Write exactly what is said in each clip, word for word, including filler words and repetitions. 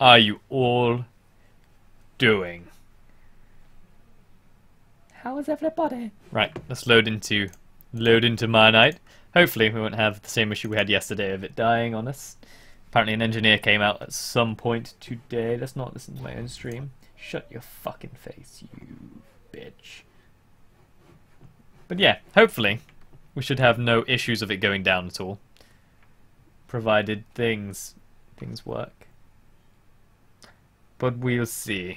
are you all doing? How is everybody? Right, let's load into load into Mianite. Hopefully we won't have the same issue we had yesterday of it dying on us. Apparently an engineer came out at some point today. Let's not listen to my own stream. Shut your fucking face, you bitch. But yeah, hopefully we should have no issues of it going down at all. Provided things things work. But we'll see.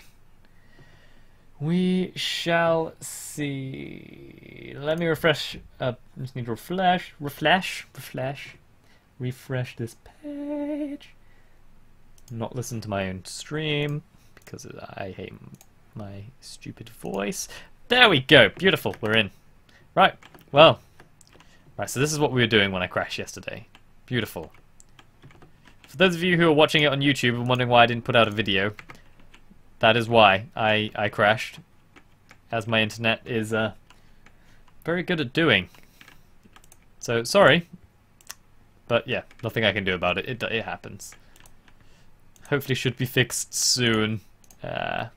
We shall see. Let me refresh. Uh, just need to refresh, refresh, refresh, refresh this page. Not listen to my own stream because I hate my stupid voice. There we go. Beautiful. We're in. Right. Well. Right. So this is what we were doing when I crashed yesterday. Beautiful. For those of you who are watching it on YouTube and wondering why I didn't put out a video, that is why I, I crashed, as my internet is uh, very good at doing. So, sorry. But yeah, nothing I can do about it. It, it happens. Hopefully should be fixed soon. Uh,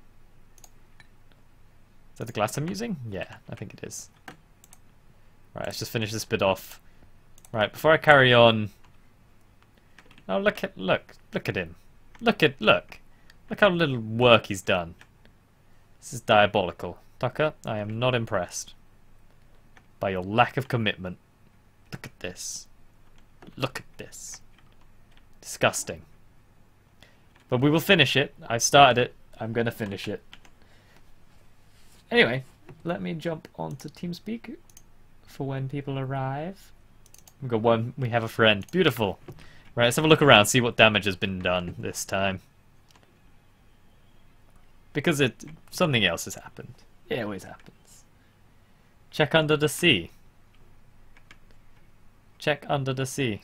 is that the glass I'm using? Yeah, I think it is. Right, let's just finish this bit off. Right, before I carry on... Oh, look at, look, look at him. Look at, look. Look how little work he's done. This is diabolical. Tucker, I am not impressed by your lack of commitment. Look at this. Look at this. Disgusting. But we will finish it. I started it. I'm going to finish it. Anyway, let me jump onto TeamSpeak for when people arrive. We've got one. We have a friend. Beautiful. Right, let's have a look around, see what damage has been done this time. Because it something else has happened. It always happens. Check under the sea. Check under the sea.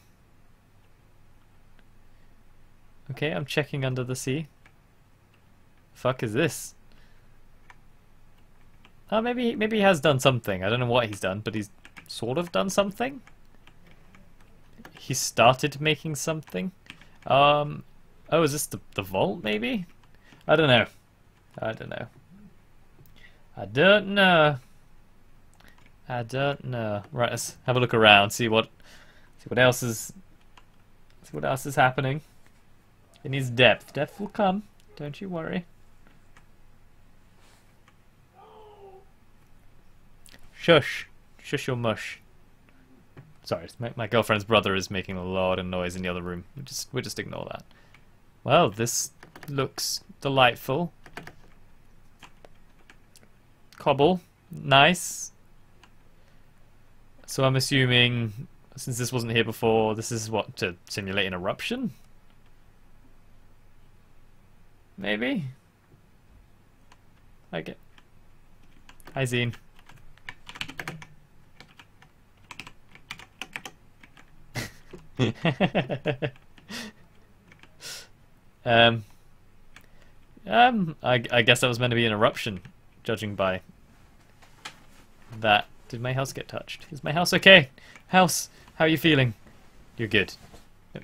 Okay, I'm checking under the sea. Fuck is this? Oh, maybe maybe he has done something. I don't know what he's done, but he's sort of done something. He started making something. Um. Oh, is this the the vault? Maybe. I don't know. I don't know. I don't know. I don't know. Right, let's have a look around. See what. See what else is. See what else is happening. It needs depth. Depth will come. Don't you worry. Shush. Shush your mush. Sorry, my, my girlfriend's brother is making a lot of noise in the other room. We just we just ignore that. Well, this looks delightful. Cobble, nice. So I'm assuming, since this wasn't here before, this is what, to simulate an eruption? Maybe? Like it. Hi, Zine. um, um, I, I guess that was meant to be an eruption, judging by that. Did my house get touched? Is my house okay? House, how are you feeling? You're good. Yep.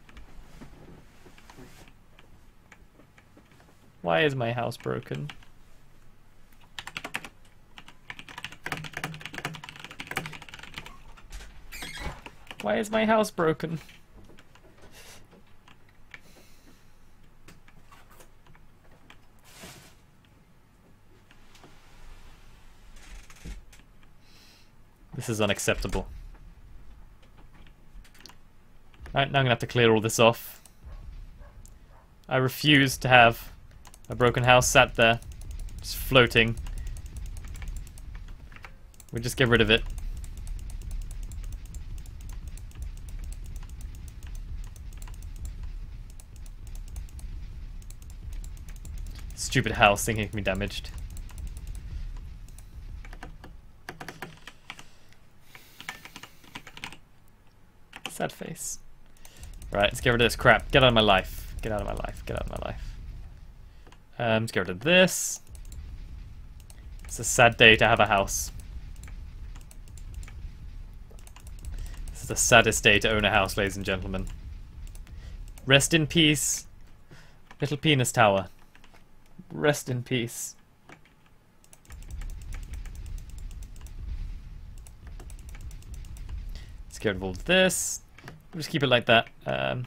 Why is my house broken? Why is my house broken? This is unacceptable. Alright, now I'm gonna have to clear all this off. I refuse to have a broken house sat there, just floating. We'll just get rid of it. Stupid house thinking it can be damaged. Sad face. Right, let's get rid of this crap. Get out of my life. Get out of my life. Get out of my life. Um, let's get rid of this. It's a sad day to have a house. This is the saddest day to own a house, ladies and gentlemen. Rest in peace, Little penis tower. Rest in peace. Let's get rid of all of this. We'll just keep it like that. Um,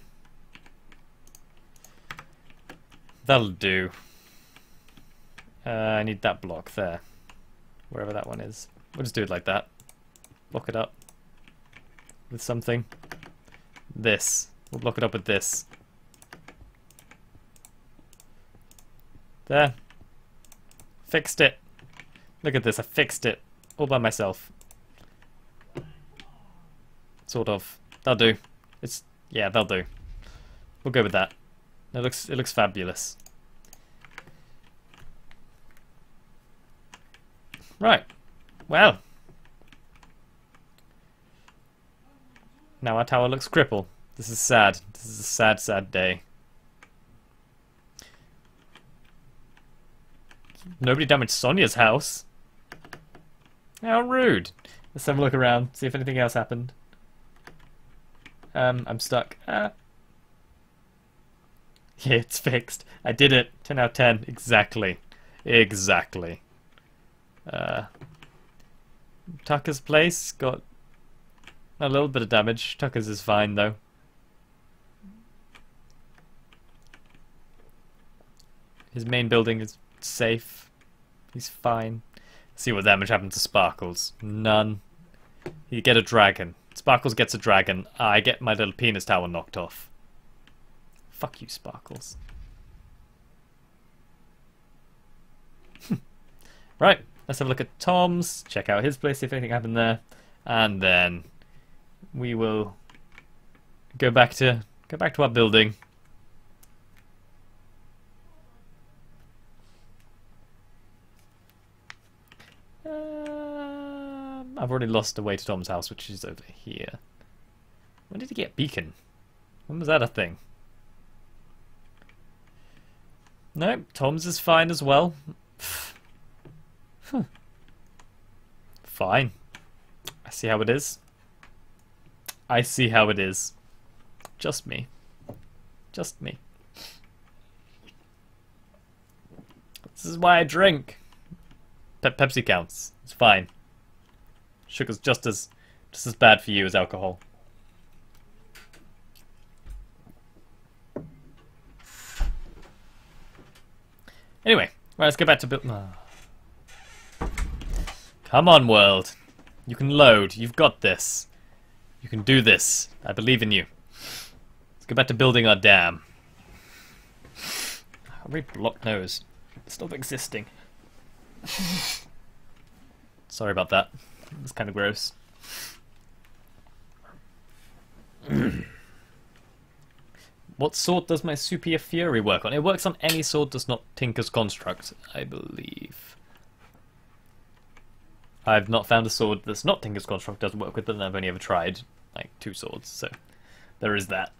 that'll do. Uh, I need that block there. Wherever that one is. We'll just do it like that. Block it up with something. This. We'll block it up with this. There. Fixed it. Look at this, I fixed it. All by myself. Sort of. That'll do. It's yeah, that'll do. We'll go with that. It looks it looks fabulous. Right. Well. Now our tower looks crippled. This is sad. This is a sad, sad day. Nobody damaged Sonia's house. How rude. Let's have a look around, see if anything else happened. Um, I'm stuck. Ah. Yeah, it's fixed. I did it. ten out of ten. Exactly. Exactly. Uh, Tucker's place got a little bit of damage. Tucker's is fine though. His main building is safe. He's fine. See what damage happened to Sparkles. None. You get a dragon. Sparkles gets a dragon. I get my little penis tower knocked off. Fuck you, Sparkles. Right, let's have a look at Tom's. Check out his place, see if anything happened there. And then we will go back to go back to our building. Um, I've already lost the way to Tom's house, which is over here. When did he get beacon? When was that a thing? No, Tom's is fine as well. Huh. Fine. I see how it is. I see how it is. Just me. Just me. This is why I drink. Pe Pepsi counts. It's fine. Sugar's just as just as bad for you as alcohol. Anyway, right, let's go back to build. Oh. Come on, world. You can load. You've got this. You can do this. I believe in you. Let's go back to building our dam. Every block nose. Stop existing. Sorry about that. It's kind of gross. What sword does my Superior Fury work on? It works on any sword that's not Tinker's Construct, I believe. I've not found a sword that's not Tinker's Construct doesn't work with, but I've only ever tried like two swords, so there is that.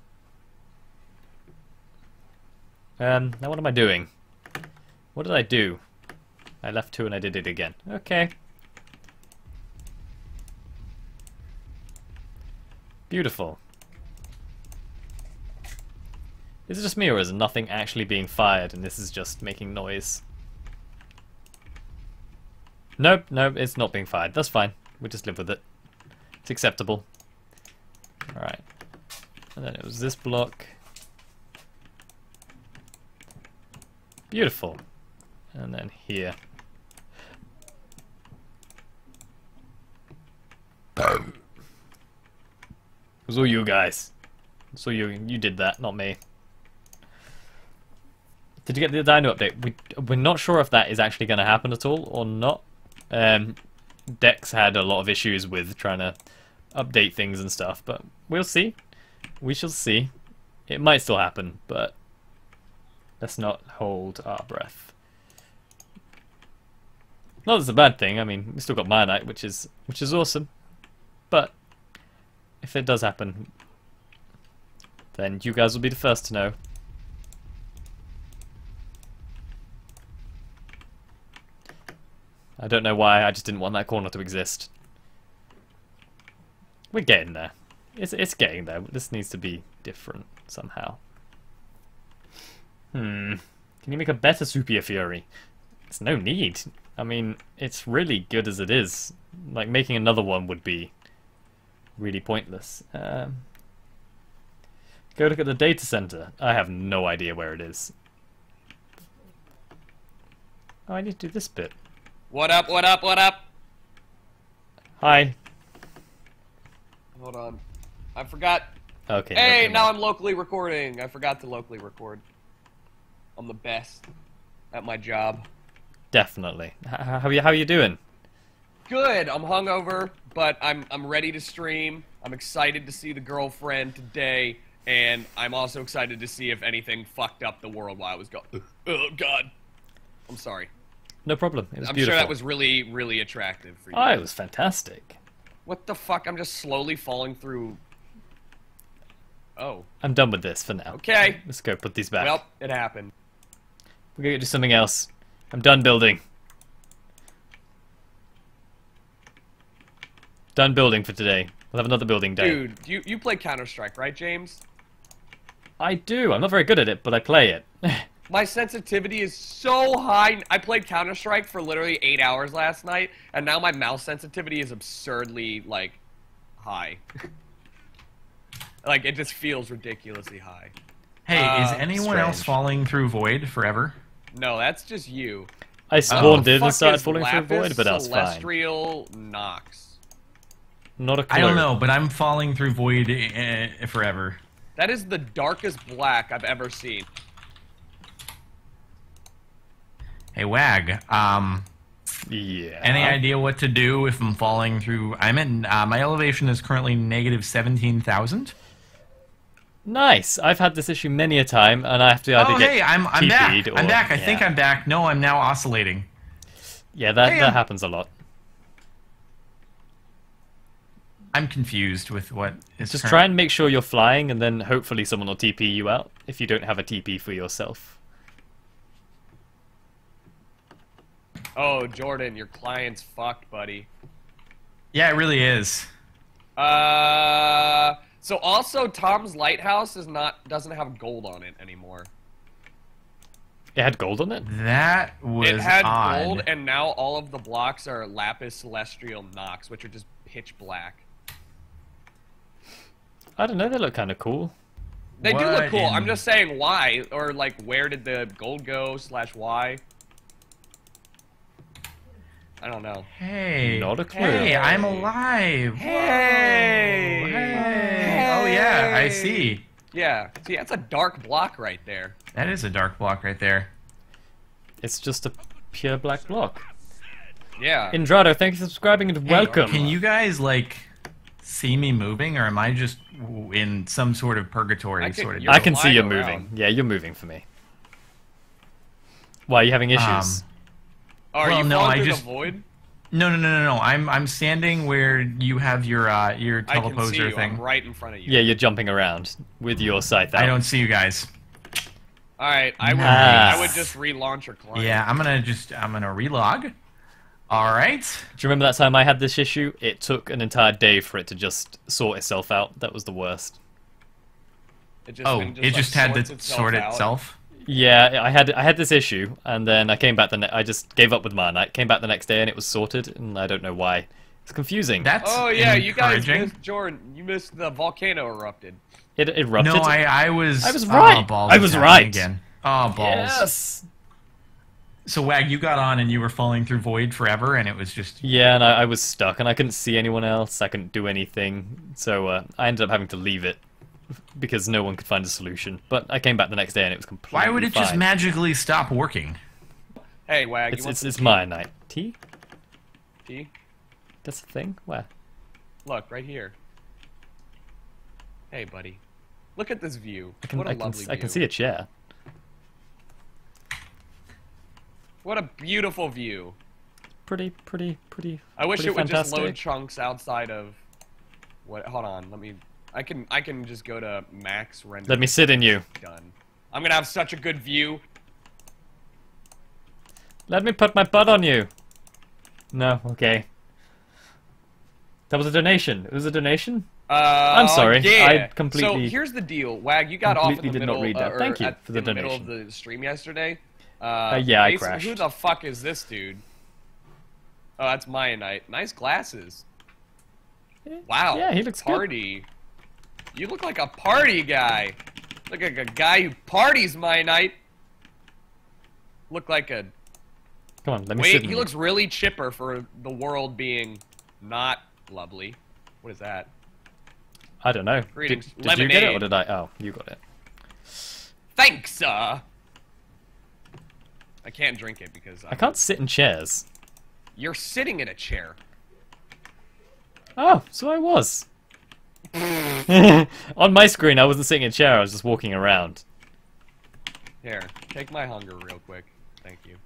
Um, now what am I doing? What did I do? I left two and I did it again. Okay. Beautiful. Is it just me or is nothing actually being fired and this is just making noise? Nope, nope, it's not being fired. That's fine. We'll just live with it. It's acceptable. Alright. And then it was this block. Beautiful. And then here. Boom. It was all you guys. So you you did that, not me. Did you get the Dino update? We, we're not sure if that is actually going to happen at all or not. Um, Dex had a lot of issues with trying to update things and stuff, but we'll see. We shall see. It might still happen, but let's not hold our breath. Not that it's a bad thing. I mean, we still got Mianite, which is which is awesome. But if it does happen, then you guys will be the first to know. I don't know why, I just didn't want that corner to exist. We're getting there. It's, it's getting there. This needs to be different somehow. Hmm. Can you make a better Superior Fury? There's no need. I mean, it's really good as it is. Like, making another one would be really pointless. Um, go look at the data center. I have no idea where it is. Oh, I need to do this bit. What up, what up, what up? Hi. Hold on. I forgot. Okay. Hey, okay, now I'm locally recording. I forgot to locally record. I'm the best at my job. Definitely. H how are you? How are you doing? Good. I'm hungover, but I'm I'm ready to stream. I'm excited to see the girlfriend today, and I'm also excited to see if anything fucked up the world while I was gone. Oh God. I'm sorry. No problem. It was I'm beautiful. sure that was really, really attractive for you. Oh, it was fantastic. What the fuck? I'm just slowly falling through. Oh. I'm done with this for now. Okay. Let's go put these back. Well, it happened. We're gonna do something else. I'm done building. Done building for today. We'll have another building day. Dude, you you play Counter-Strike, right, James? I do. I'm not very good at it, but I play it. My sensitivity is so high. I played Counter-Strike for literally eight hours last night, and now my mouse sensitivity is absurdly, like, high. Like, it just feels ridiculously high. Hey, Uh, is anyone strange. else falling through Void forever? No, that's just you. I Uh, spawned in fuck and started is falling through a Lapis void, but that's fine. Celestial Nox. Not a clue. I don't know, but I'm falling through Void uh, forever. That is the darkest black I've ever seen. Hey, Wag, um, Yeah. any idea what to do if I'm falling through? I'm in, uh, my elevation is currently negative seventeen thousand. Nice. I've had this issue many a time, and I have to either Oh, get hey, I'm, I'm T back. P'd or... I'm back. I yeah. think I'm back. No, I'm now oscillating. Yeah, that, Hey, that I'm- happens a lot. I'm confused with what is Just current- try and make sure you're flying, and then hopefully someone will T P you out if you don't have a T P for yourself. Oh, Jordan, your client's fucked, buddy. Yeah, it really is. Uh, so also Tom's Lighthouse is not doesn't have gold on it anymore. It had gold on it? That was It had odd. gold, and now all of the blocks are Lapis Celestial Nox, which are just pitch black. I don't know, they look kind of cool. They do look What cool. in- I'm just saying why, or like where did the gold go slash why? I don't know. Hey. Not a clue. Hey, I'm alive. Hey. Whoa. Hey. Oh yeah, I see. Yeah, see, that's a dark block right there. That is a dark block right there. It's just a pure black block. Yeah. Indrado, thank you for subscribing and Hey, welcome. Can you guys like see me moving, or am I just w- in some sort of purgatory I can- sort of? you're I can see flying you around. moving. Yeah, you're moving for me. Why, are you having issues? Um, Oh, are well, you no, falling I through just- the void? No, no, no, no, no. I'm I'm standing where you have your uh your I can see teleposer you. thing. I'm right in front of you. Yeah, you're jumping around with your scythe out. I don't see you guys. All right, I would. Nice. I would just relaunch your client. Yeah, I'm gonna just I'm gonna relog. All right. Do you remember that time I had this issue? It took an entire day for it to just sort itself out. That was the worst. It just, Oh, and it like, just had sorts to itself sort out. itself. Yeah, I had I had this issue, and then I came back the ne I just gave up with Mianite. Came back the next day, and it was sorted, and I don't know why. It's confusing. That's Oh yeah, you guys encouraging. missed Jordan. You missed the volcano erupted. It erupted. No, I I was I was oh, right. balls, I it's was happening right. again. Oh balls. Yes. So Wag, you got on and you were falling through void forever, and it was just Yeah, and I, I was stuck, and I couldn't see anyone else. I couldn't do anything, so uh, I ended up having to leave it because no one could find a solution. But I came back the next day, and it was completely why would it just fine. magically stop working? Hey, Wag, It's you want it's, some it's tea? Mianite. Tea? Tea? That's a thing. Where? Look right here. Hey, buddy. Look at this view. I can what a I can lovely s- view. I can see a chair. What a beautiful view. Pretty pretty pretty. I wish pretty it would just load fantastic. chunks outside of. What? Hold on. Let me. I can. I can just go to max render. Let me sit in you. Done. I'm gonna have such a good view. Let me put my butt on you. No, okay. That was a donation. It was a donation? Uh, I'm sorry, Yeah. I completely- So here's the deal, Wag. You got off in the completely did middle. not read that. Uh, or Thank you at- for the in the middle donation. of the stream yesterday. Uh, Uh, yeah, I Mason, crashed. Who the fuck is this dude? Oh, that's Mianite. Nice glasses. Wow. Yeah, he looks good. party. You look like a party guy. Look like a guy who parties, Mianite. Look like a. Come on, let me sit Wait, in he it. looks really chipper for the world being not lovely. What is that? I don't know. Did, Greetings. did you get it or Lemonade. did I? Oh, you got it. Thanks, uh. I can't drink it because I can't sit in chairs. You're sitting in a chair. Oh, so I was. On my screen, I wasn't sitting in a chair. I was just walking around. Here, take my hunger real quick. Thank you.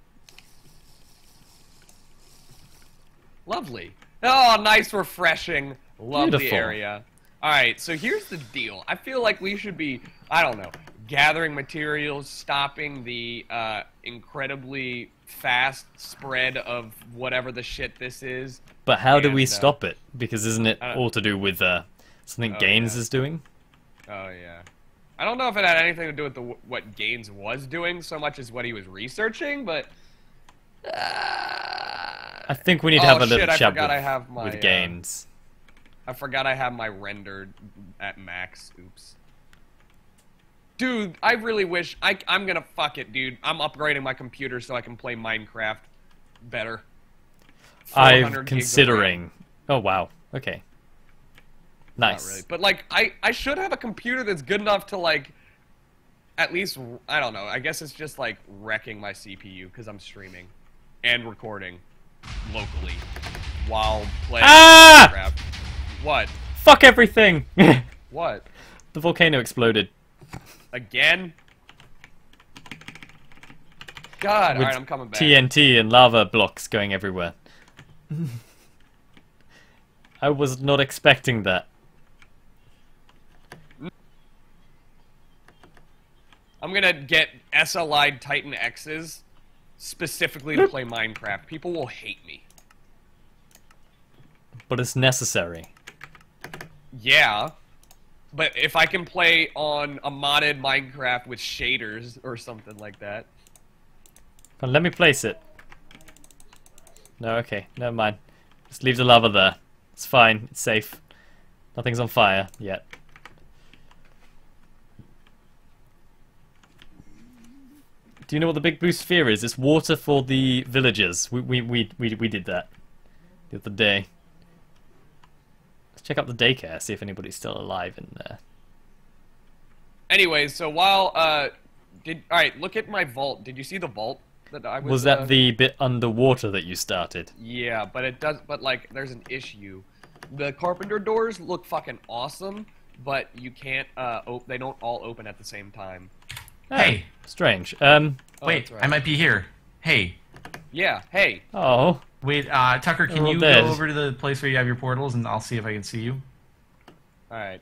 Lovely. Oh, nice, refreshing, lovely Beautiful. area. All right, so here's the deal. I feel like we should be, I don't know, gathering materials, stopping the uh, incredibly fast spread of whatever the shit this is. But how do we And, uh, stop it? Because isn't it I don't- all to do with uh, something Oh, Gaines yeah. is doing? Oh yeah. I don't know if it had anything to do with the what Gaines was doing so much as what he was researching, but. Uh, I think we need to Oh, have a little shit, I chat forgot with, I have my, with uh, Gaines. I forgot I have my rendered at max. Oops. Dude, I really wish I I'm gonna fuck it, dude. I'm upgrading my computer so I can play Minecraft better. four hundred I'm gigs of RAM. considering. Oh wow. Okay. Nice. Not really. But like I I should have a computer that's good enough to like at least I don't know. I guess it's just like wrecking my C P U because I'm streaming and recording locally while playing Ah! Minecraft. What? Fuck everything! What? The volcano exploded. Again? God, With alright, I'm coming back. T N T and lava blocks going everywhere. I was not expecting that. I'm gonna get S L I Titan X's specifically to play Minecraft. People will hate me. But it's necessary. Yeah. But if I can play on a modded Minecraft with shaders or something like that. Come on, let me place it. No, okay, never mind. Just leave the lava there. It's fine, it's safe. Nothing's on fire yet. Do you know what the big blue sphere is? It's water for the villagers. We we we we, we did that the other day. Let's check out the daycare, see if anybody's still alive in there. Anyways, so while uh did alright, look at my vault. Did you see the vault that I was Was that uh, the bit underwater that you started? Yeah, but it does but like there's an issue. The carpenter doors look fucking awesome, but you can't uh op they don't all open at the same time. Hey, Strange. Um. Oh, wait, that's right. I might be here. Hey, Yeah, hey. Oh. wait, uh, Tucker, can They're all you dead. go over to the place where you have your portals, and I'll see if I can see you. Alright.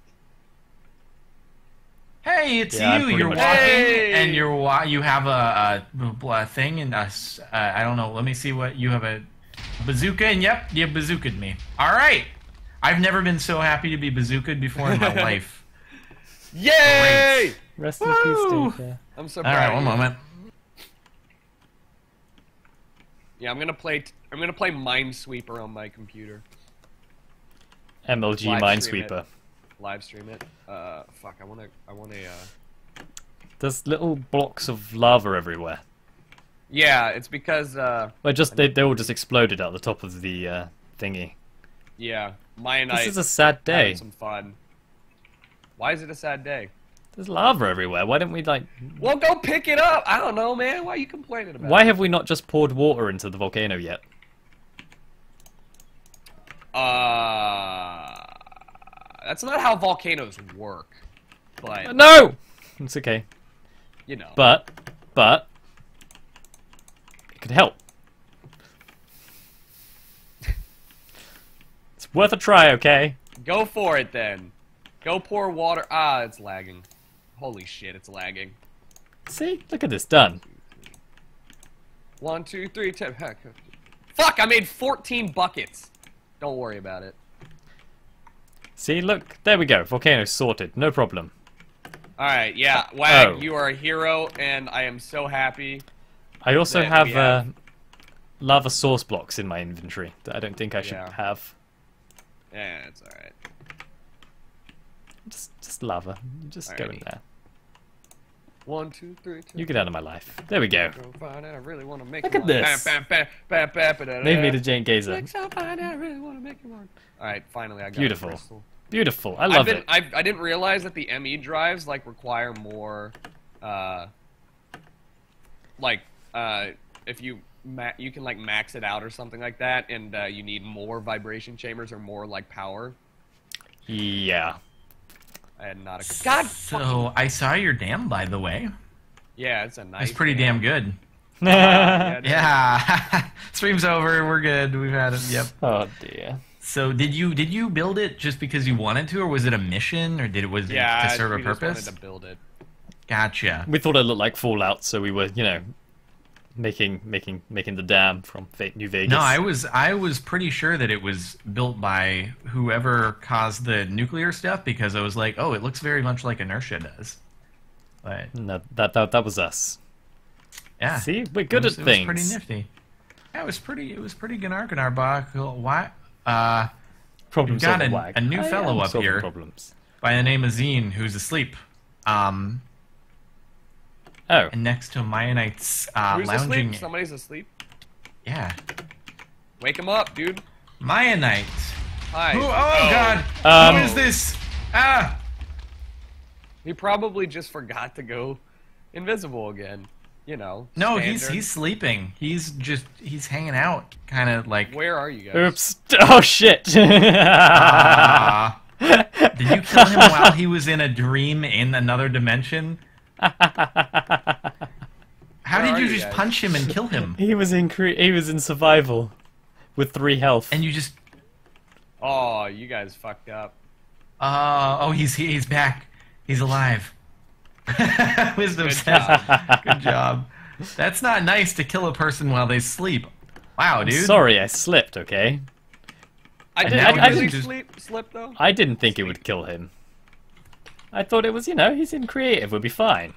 Hey, it's Yeah, I'm you. pretty You're much walking, Hey! and you're wa you have a, a, a thing, and a s uh, I don't know. Let me see what you have a bazooka, and yep, you bazookaed me. All right, I've never been so happy to be bazookaed before in my life. Yay! Rest in Woo! peace, daycare. I'm so All proud right, of one you. moment. Yeah, I'm gonna play. T I'm gonna play Minesweeper on my computer. M L G Live stream Minesweeper. it. Live stream it. Uh, fuck. I wanna. I wanna. Uh. There's little blocks of lava everywhere. Yeah, it's because. Uh. Well, just they, they all just exploded out the top of the uh, thingy. Yeah, Mianite. This is a sad day. having some fun. Why is it a sad day? There's lava everywhere. Why don't we like? Well, go pick it up. I don't know, man. Why are you complaining about Why it? have we not just poured water into the volcano yet? Uh. That's not how volcanoes work. But No, it's okay. you know. But, but it could help. It's worth a try, okay? Go for it then. Go pour water. Ah, it's lagging. Holy shit, it's lagging. See, look at this, done. One, two, three, ten. Heck. Fuck! I made fourteen buckets. Don't worry about it. See, look, there we go. Volcano sorted. No problem. All right, yeah, Wag, Oh. you are a hero, and I am so happy. I also That have, we uh, have- lava source blocks in my inventory that I don't think I should Yeah. have. Yeah, it's all right. Just, just lava. Just go in Alrighty. there. One, two, three, two. You get out of my life. There we go. Go find out, I really want to make Look you at one. this. Bam, bam, bam, bam, bam, ba-da-da. Made me the Jane Gazer. Like, so fine, I really want to make you one. All right, finally I got Beautiful. a crystal. Beautiful. I I've love been, it. I've, I didn't realize that the M E drives like require more, uh, like uh, if you ma you can like max it out or something like that, and uh, you need more vibration chambers or more like power. Yeah. I had not a God. fucking- So I saw your dam, by the way. Yeah, it's a nice. It's pretty damn good. Yeah. it is. Yeah. Stream's over. We're good. We've had it. Yep. Oh dear. So did you did you build it just because you wanted to, or was it a mission, or did it was it Yeah, to serve we a just purpose? wanted to build it. Gotcha. We thought it looked like Fallout, so we were, you know, making making making the dam from Ve- New Vegas. No, I was I was pretty sure that it was built by whoever caused the nuclear stuff, because I was like, oh, it looks very much like inertia does. But No, that that that was us. yeah, See, we're good it was, at it things. was pretty nifty. Yeah, it was pretty. It was pretty Gnarganarbach. Why? Uh, Problem We've got solving a- wag. a new I fellow am up solving here. Problems. by the name of Zine, who's asleep. Um, Oh, and next to Mianite's uh, Who's lounging. asleep? Somebody's asleep. Yeah, Wake him up, dude. Mionite. Hi. Who? Oh, God! Um, Who is this? Ah! He probably just forgot to go invisible again. You know. No, he's standard. he's sleeping. He's just he's hanging out, kind of like. Where are you guys? oops. Oh shit. Ah. Did you kill him while he was in a dream in another dimension? How Where did are you you just guys? punch him and kill him? He was in cre- he was in survival with three health. And you just Oh, you guys fucked up. uh oh he's he's back. He's alive. Wisdom Good says good job. That's not nice to kill a person while they sleep. Wow, dude. Sorry, I slipped. Okay, I And didn't now I really you just- sleep, slip though. I didn't think it would kill him. I thought it was, you know, he's in creative. We'll be fine.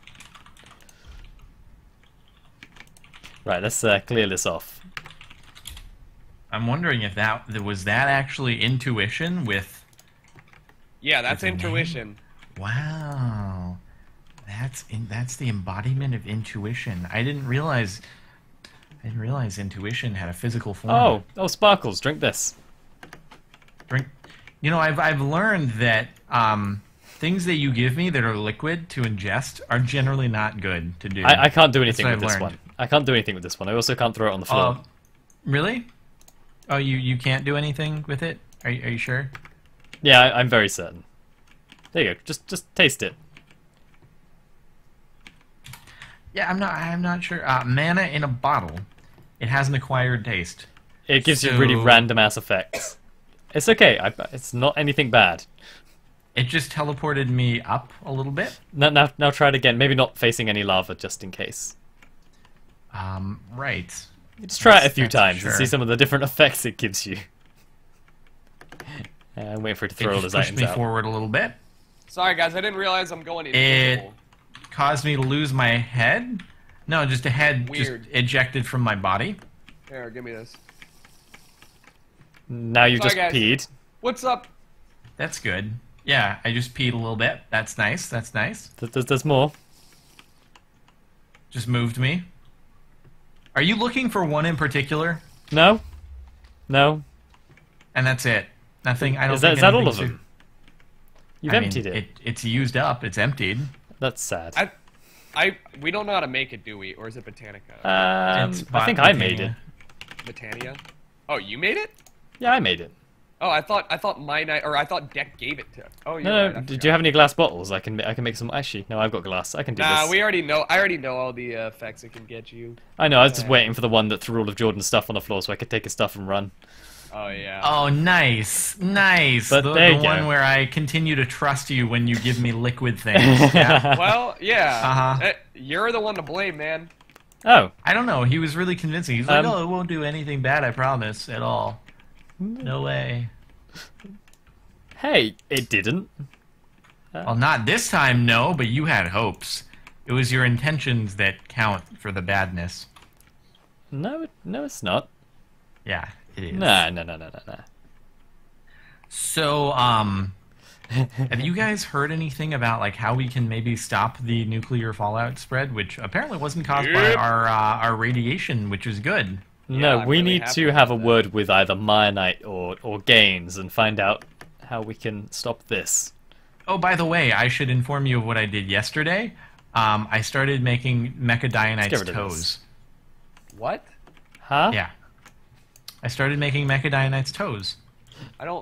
Right, let's uh, clear this off. I'm wondering if that was that actually intuition with. Yeah, that's With a name? intuition. Wow, that's in, that's the embodiment of intuition. I didn't realize. I didn't realize intuition had a physical form. Oh, oh, Sparkles, drink this. Drink. You know, I've I've learned that um, things that you give me that are liquid to ingest are generally not good to do. I, I can't do anything what with I've this learned. one. I can't do anything with this one. I also can't throw it on the floor. Uh, really? Oh, you you can't do anything with it? Are you, are you sure? Yeah, I, I'm very certain. There you go. Just just taste it. Yeah, I'm not. I'm not sure. Uh, mana in a bottle. It has an acquired taste. It gives you really So- random ass effects. It's okay. I, it's not anything bad. It just teleported me up a little bit. Now, now, now try it again. Maybe not facing any lava, just in case. Um, right. Just try it a That's- few that's times sure. and see some of the different effects it gives you. Uh, I'm waiting for it to It throw all just his pushed items me out. forward a little bit. Sorry guys, I didn't realize I'm going It invisible. caused me to lose my head. No, just a head Weird. just ejected from my body. Here, give me this. Now you Sorry, just guys. peed. What's up? That's good. Yeah, I just peed a little bit. That's nice. That's nice. Th- There's, there's more. Just moved me. Are you looking for one in particular? No? No? And that's it. Nothing. I don't. Is that, think is that all of anything's- them? You've I mean, emptied it. It's used up. It's emptied. That's sad. I, I, we don't know how to make it, do we? Or is it Botanica? Um, It's I think bot- I made it. Botania? Oh, you made it? Yeah, I made it. Oh, I thought I thought my night or I thought Deck gave it to. Oh, you're No, right, no. I Did forgot. you have any glass bottles? I can I can make some. Actually, no, I've got glass. I can do Nah, this. we already know. I already know all the uh, effects it can get you. I know. I was just Yeah. waiting for the one that threw all of Jordan's stuff on the floor so I could take his stuff and run. Oh yeah. Oh, nice, nice. But the there the you go. one where I continue to trust you when you give me liquid things. Yeah. Well, yeah. Uh-huh. Eh, you're the one to blame, man. Oh, I don't know. He was really convincing. He's like, Um, "Oh, it won't do anything bad. I promise, at all. No way." Hey, it didn't. Well, not this time, no, but you had hopes. It was your intentions that count for the badness. No, it- no, it's not. Yeah, it is. Nah, no, no, no, no, no. So, um, have you guys heard anything about like how we can maybe stop the nuclear fallout spread, which apparently wasn't caused by Yep. our uh, our radiation, which is good. No, I'm we really need happy to have a about that. word with either Mianite or or Gaines and find out how we can stop this. Oh, by the way, I should inform you of what I did yesterday. Um, I started making Let's get Mechadionite's rid of toes. this. What? Huh? Yeah. I started making Mechadionite's toes. I don't.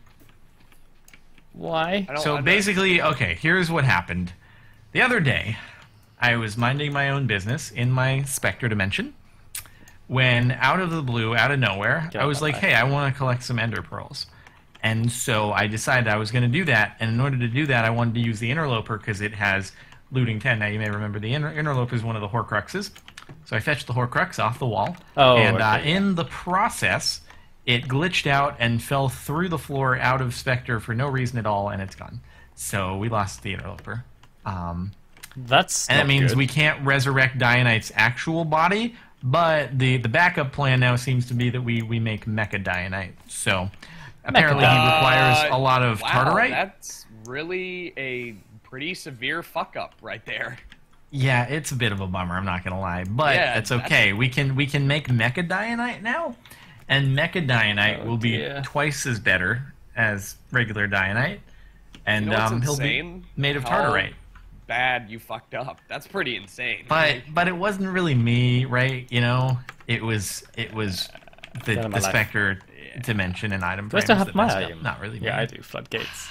Why? I don't. So I'm basically, okay, here's what happened. The other day, I was minding my own business in my Spectre dimension when, out of the blue, out of nowhere, Get I out was my like, way. hey, I want to collect some Ender Pearls. And so I decided I was going to do that, and in order to do that, I wanted to use the Interloper because it has Looting ten. Now, you may remember the Inter- Interloper is one of the Horcruxes. So I fetched the Horcrux off the wall, Oh, and uh, okay. in the process, it glitched out and fell through the floor out of Spectre for no reason at all, and it's gone. So we lost the Interloper. Um, That's and not that means good. we can't resurrect Dionite's actual body, but the, the backup plan now seems to be that we, we make Mecha Dionite. So apparently he Mechadionite. requires a lot of wow, Tartarite. That's really a pretty severe fuck up right there. Yeah, it's a bit of a bummer, I'm not gonna lie. But Yeah, that's that's- okay. We can we can make Mecha Dionite now, and Mecha Dionite Oh, will be dear. twice as better as regular Dionite. And You know what's um, he'll be insane? made of How Tartarite. Bad you fucked up. That's pretty insane. But but it wasn't really me, right? You know, it was it was the, Get out of my the life. Spectre dimension and item Do I frames still have that my messed up. item? Not really. Yeah, me. I do. Floodgates.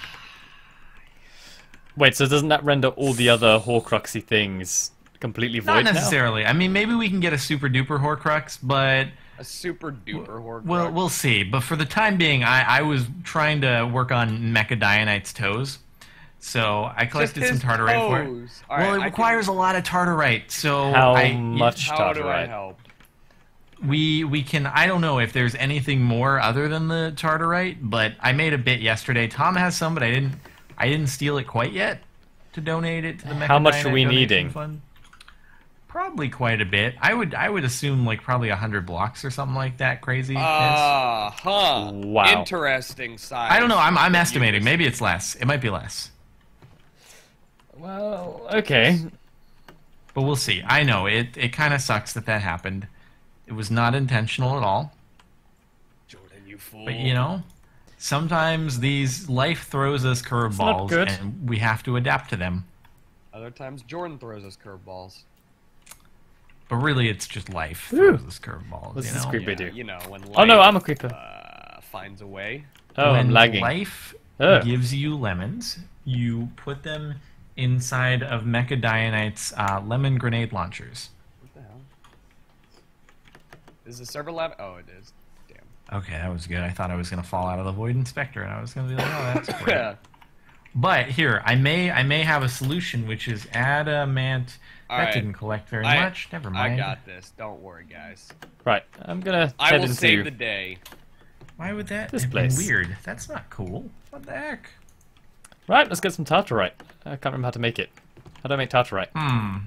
Wait, so doesn't that render all the other Horcruxy things completely void Not now? necessarily. I mean, maybe we can get a super duper Horcrux, but a super duper Horcrux. we'll we'll see. But for the time being, I, I was trying to work on Mecha Dionite's toes, so I collected Just some his Tartarite for it. toes. All well, right, it I requires can- a lot of Tartarite, so How I, much How do I Tartarite? help? We we can. I don't know if there's anything more other than the Tartarite, but I made a bit yesterday. Tom has some, but I didn't. I didn't steal it quite yet to donate it to the Mecha How much are Dionite we donation needing? Fund. Probably quite a bit. I would I would assume like probably a hundred blocks or something like that. Crazy. Ah, huh. Wow. Interesting size. I don't know. I'm I'm You estimating. just- Maybe it's less. It might be less, Well, okay. but we'll see. I know it. It kind of sucks that that happened. It was not intentional at all. Jordan, you fool. But you know, sometimes these life throws us not curveballs, good. and we have to adapt to them. Other times Jordan throws us curveballs. But really, it's just life Ooh. throws us curveballs. What's You this know? creep- Yeah, Creepy do. you know when life, Oh no, I'm a creeper. uh, finds a way. Oh, when I'm lagging. life Ugh. gives you lemons, you put them inside of Mecha Dionite's uh, lemon grenade launchers. What the hell? Is the server lab? Oh, it is. Damn. Okay, that was good. I thought I was gonna fall out of the Void Inspector, and I was gonna be like, "Oh, that's great." Yeah. But here, I may, I may have a solution, which is adamant. All that right. didn't collect very I- much. Never mind. I got this. Don't worry, guys. Right, I'm gonna I head will into... save the day. Why would that This have place. been weird? That's not cool. What the heck? Right, let's get some Tartarite. I can't remember how to make it. How do I make Tartarite? Hmm.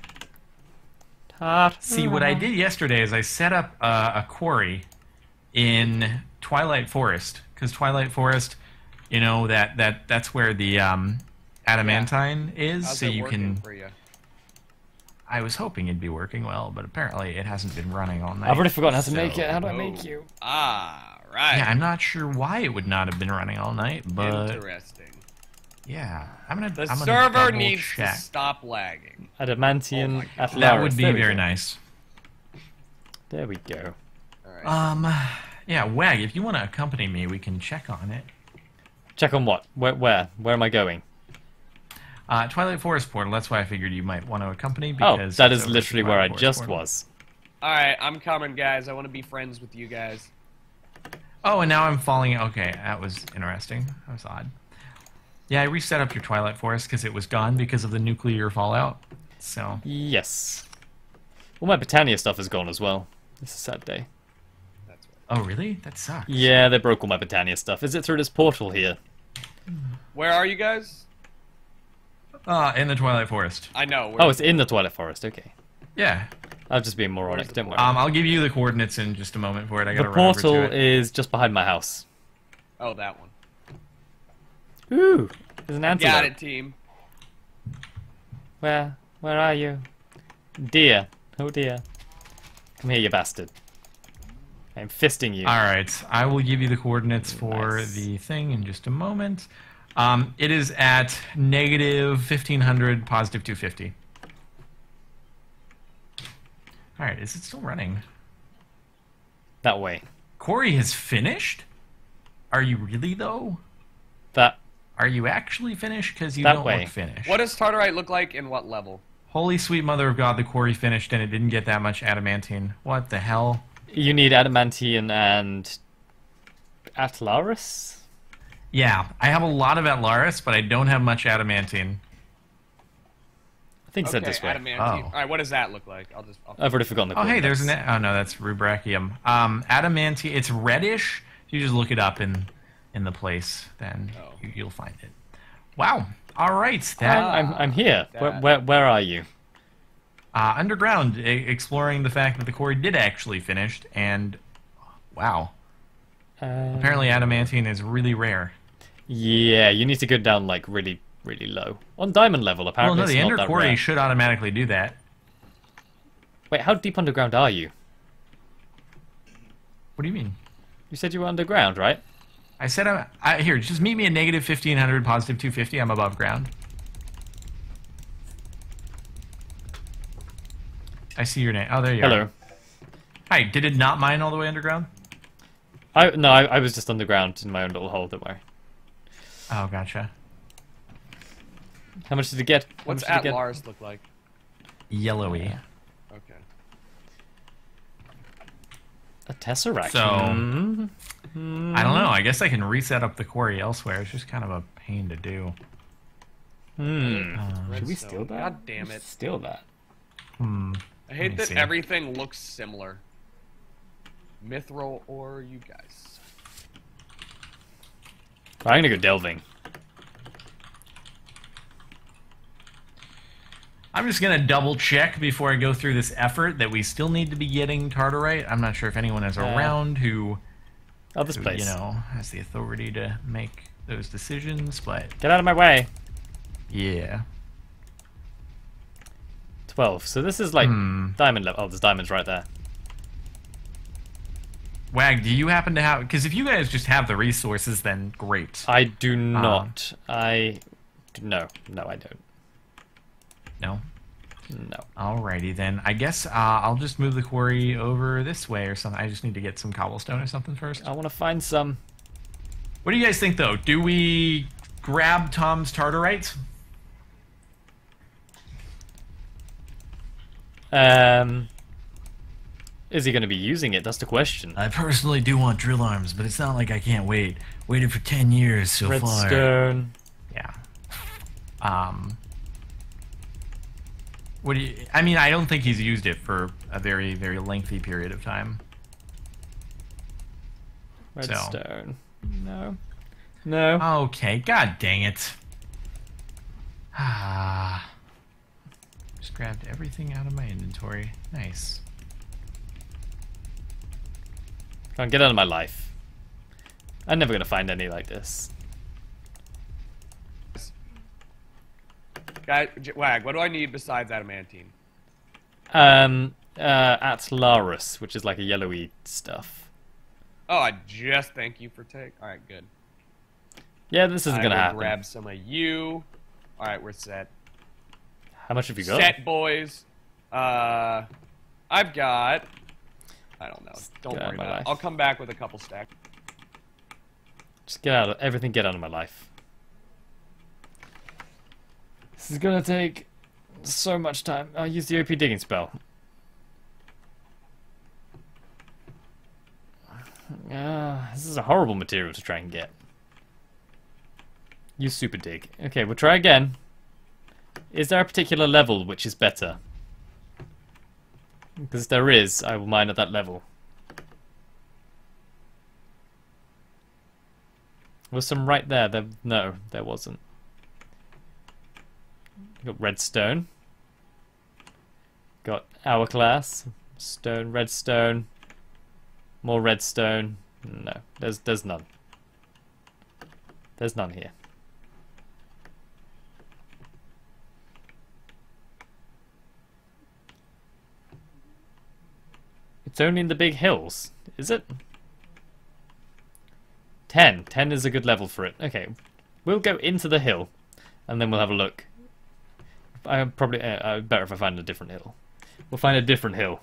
Tartarite. See, what I did yesterday is I set up uh, a quarry in Twilight Forest, because Twilight Forest, you know, that, that that's where the um, adamantine is, How's so it you working can. for you? I was hoping it'd be working well, but apparently it hasn't been running all night. I've already forgotten how to make so- it. How do I Oh. make you? Ah, right. Yeah, I'm not sure why it would not have been running all night, but Interesting. yeah, I'm gonna. The I'm gonna server double needs check. to stop lagging. Oh Adamantium my God. Atlaris. That would be There we very go. nice. There we go. All right. Um, yeah, Wag, if you want to accompany me, we can check on it. Check on what? Where? Where? Where am I going? Uh, Twilight Forest portal. That's why I figured you might want to accompany. Oh, Because that it's is over at literally the where I Twilight Forest just portal. was. All right, I'm coming, guys. I want to be friends with you guys. Oh, and now I'm falling. Okay, that was interesting. That was odd. Yeah, I reset up your Twilight Forest because it was gone because of the nuclear fallout. So Yes. Well, my Britannia stuff is gone as well. It's a sad day. That's what. oh really? That sucks. Yeah, they broke all my Britannia stuff. Is it through this portal here? Where are you guys? Uh, in the Twilight Forest. I know. Where Oh, it's in the Twilight Forest. Okay. Yeah. I'll just be moronic. Where's the Don't worry. Um, I'll give you the coordinates in just a moment for it. I the gotta run over portal to it. is just behind my house. Oh, that one. Ooh, there's an antelope. Got it, team. Where, where are you? Dear. Oh dear. Come here, you bastard. I'm fisting you. All right, I will give you the coordinates for Nice. the thing in just a moment. Um, it is at negative fifteen hundred, positive two fifty. All right, is it still running? That way. Corey has finished? Are you really, though? That. Are you actually finished? Because you That don't way. look finished. What does Tartarite look like in what level? Holy sweet mother of God, the Corey finished, and it didn't get that much adamantine. What the hell? You need adamantine and Atlaris? Yeah, I have a lot of Atlaris, but I don't have much adamantine. I think it's said Okay, this way. adamantine. Oh. All right, what does that look like? I'll just. I'll... I've already forgotten the Oh, hey, there's an... coordinates. Oh, no, that's rubrachium. Um, adamantine, it's reddish. You just look it up in in the place, then Oh. you, you'll find it. Wow. All right. That, I'm, I'm, I'm here. Where, that- where, where are you? uh, underground, e- exploring the fact that the Corey did actually finished, and wow. Uh, Apparently adamantine is really rare. Yeah, you need to go down like really, really low. On diamond level, Well, apparently no, it's the not Ender that Quarry rare. should automatically do that. Wait, how deep underground are you? What do you mean? You said you were underground, right? I said, I'm, I, here, just meet me at negative fifteen hundred, positive two fifty. I'm above ground. I see your name. Oh, there you Hello. are. Hi, did it not mine all the way underground? I no, I, I was just underground in my own little hole. Don't worry. Oh, gotcha. How much did it get? How What's much did it get? Atlars look like? Yellowy. Okay. A tesseract. So- Hmm. I don't know. I guess I can reset up the quarry elsewhere. It's just kind of a pain to do. Hmm. Should we Redstone. steal that? God damn it. Steal that. Hmm. I Let hate me that see. everything looks similar. Mithril or you guys. I'm gonna go delving. I'm just gonna double check before I go through this effort that we still need to be getting Tartarite. I'm not sure if anyone is Uh, around who, Oh, this who, place. you know, has the authority to make those decisions, but Get out of my way. yeah. Twelve. So this is like Hmm. diamond level. Oh, there's diamonds right there. Wag, do you happen to have? Because if you guys just have the resources, then great. I do not. I no, no, I don't. No. No. Alrighty then. I guess uh, I'll just move the quarry over this way or something. I just need to get some cobblestone or something first. I want to find some. What do you guys think, though? Do we grab Tom's Tartarite? Um, is he going to be using it? That's the question. I personally do want drill arms, but it's not like I can't wait. Waited for ten years so far. Redstone. Yeah. Um. What do you? I mean, I don't think he's used it for a very, very lengthy period of time. Redstone. No. No. Okay. God dang it. Ah. Just grabbed everything out of my inventory. Nice. Come on, get out of my life. I'm never going to find any like this. Guy, J- Wag, what do I need besides adamantine? Um, uh, Atlaris, which is like a yellowy stuff. Oh, I just thank you for take. All right, good. Yeah, this isn't I going to will happen. grab some of you. All right, we're set. How much have you got? Set, boys. Uh, I've got. I don't know. Don't Get out worry of my about it. life. I'll come back with a couple stacks. Just get out of everything. Get out of my life. This is gonna take so much time. I'll use the O P digging spell. Ah, this is a horrible material to try and get. Use super dig. Okay, we'll try again. Is there a particular level which is better? Because if there is, I will mine at that level. Was some right there? There, no, there wasn't. Got redstone. Got hourglass, stone, redstone, more redstone. No, there's there's none. There's none here. It's only in the big hills, is it? Ten. Ten is a good level for it. Okay, we'll go into the hill, and then we'll have a look. I probably uh, better if I find a different hill. We'll find a different hill,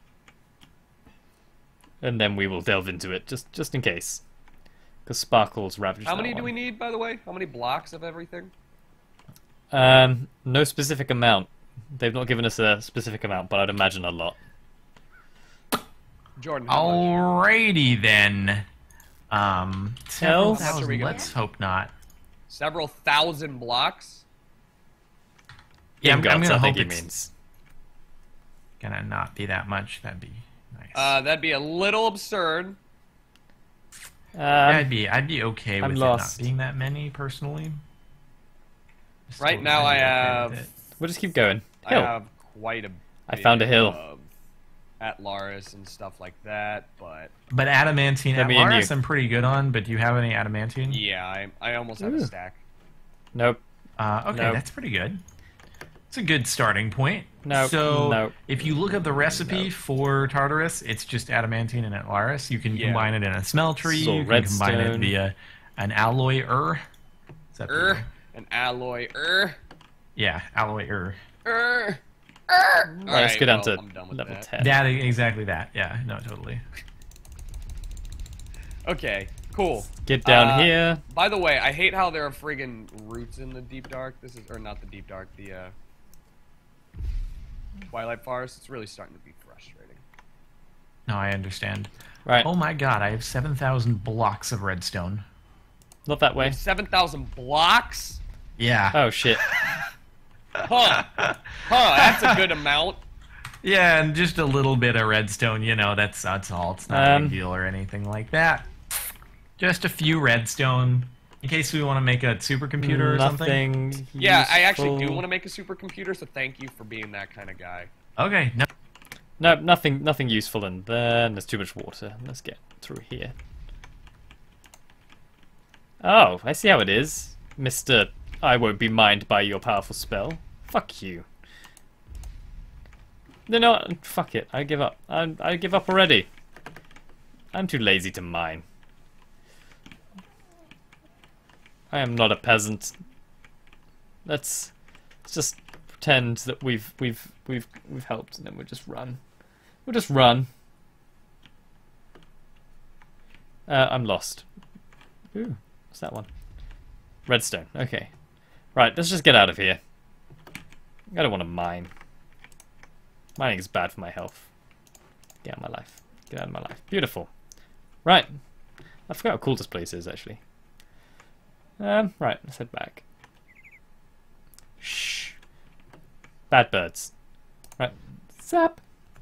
and then we will delve into it, just just in case, because Sparkle's ravaged. How that many do one. we need, by the way? How many blocks of everything? Um, no specific amount. They've not given us a specific amount, but I'd imagine a lot. Jordan, how much? Alrighty then. Um, several Hells? How much are we thousand. gonna Let's hope not. Several thousand blocks? Yeah, I'm, I'm Ingots, gonna I think hope he it's means. gonna not be that much. That'd be nice. Uh, that'd be a little absurd. Yeah, Um, I'd be I'd be okay I'm with lost. it not being that many personally. Just Right totally- now I'd I be okay with have- it. we'll just keep going. I Hill. have quite a I bit found a hill. of Atlaris and stuff like that, but But adamantine, Let me in Atlaris, you. I'm pretty good on. But do you have any adamantine? yeah, I, I almost have Ooh. a stack. Nope. Uh, okay, Nope. that's pretty good. It's a good starting point. Nope, So nope, if you look at the recipe nope. for Tartarus, it's just adamantine and Atlaris. You can Yeah. combine it in a smeltery. So you can combine it redstone. via an alloy er. Is that the- Er, an alloy. Er, Yeah, alloy er. er, er. Right, let's go down well, to I'm done with level that. ten. That exactly that. Yeah, no, totally. Okay, cool. Get down Uh, here. By the way, I hate how there are friggin' roots in the deep dark. This is, or not the deep dark, the uh, Twilight Forest. It's really starting to be frustrating. No, I understand. Right, Oh my god, I have seven thousand blocks of redstone. not that way. Seven thousand blocks? Yeah. Oh shit. Huh? Huh? That's a good amount. Yeah, and just a little bit of redstone, you know, that's that's all. It's not a Um, big deal or anything like that. Just a few redstone, in case we want to make a supercomputer or something. Nothing. Yeah, I actually do useful. want to make a supercomputer, so thank you for being that kind of guy. Okay, no. No, nothing. Nothing useful in there. And there's too much water. Let's get through here. Oh, I see how it is, Mister I won't be mined by your powerful spell. Fuck you. No, no, fuck it. I give up. I, I give up already. I'm too lazy to mine. I am not a peasant. Let's, let's just pretend that we've we've we've we've helped, and then we'll just run. We'll just run. Uh, I'm lost. Ooh, what's that one? Redstone. Okay. Right, let's just get out of here. I don't want to mine. Mining is bad for my health. Get out of my life. Get out of my life. Beautiful. Right. I forgot how cool this place is, actually. Um, right, let's head back. Shh. Bad birds. Right. Zap.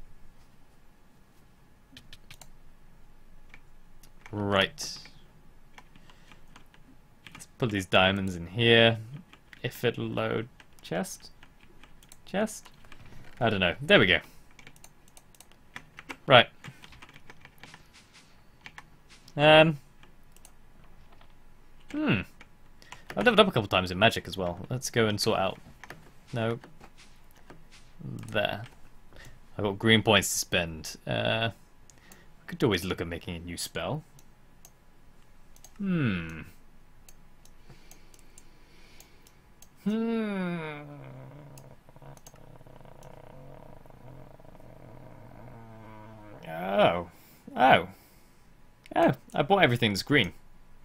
Right. Let's put these diamonds in here. If it'll load. Chest? Chest? I don't know. There we go. Right. Um. Hmm. I've leveled up a couple times in magic as well. Let's go and sort out. No. There. I've got green points to spend. Uh, I could always look at making a new spell. Hmm. Hmm. Oh. Oh. Oh, I bought everything that's green.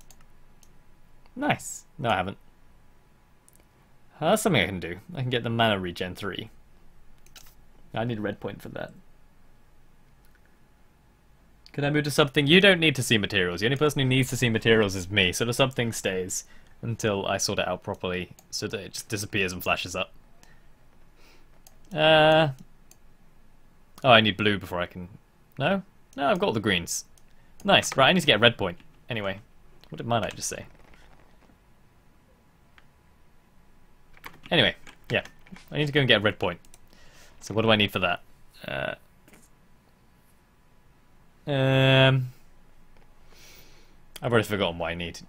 Nice. No, I haven't. Uh, that's something I can do. I can get the mana regen three. I need a red point for that. Can I move to something? You don't need to see materials. The only person who needs to see materials is me, so the something stays until I sort it out properly so that it just disappears and flashes up. Uh. Oh, I need blue before I can... No? No, I've got all the greens. Nice. Right, I need to get a red point. Anyway, what did Mianite just say? Anyway, yeah. I need to go and get a red point. So what do I need for that? Uh, um, I've already forgotten what I need.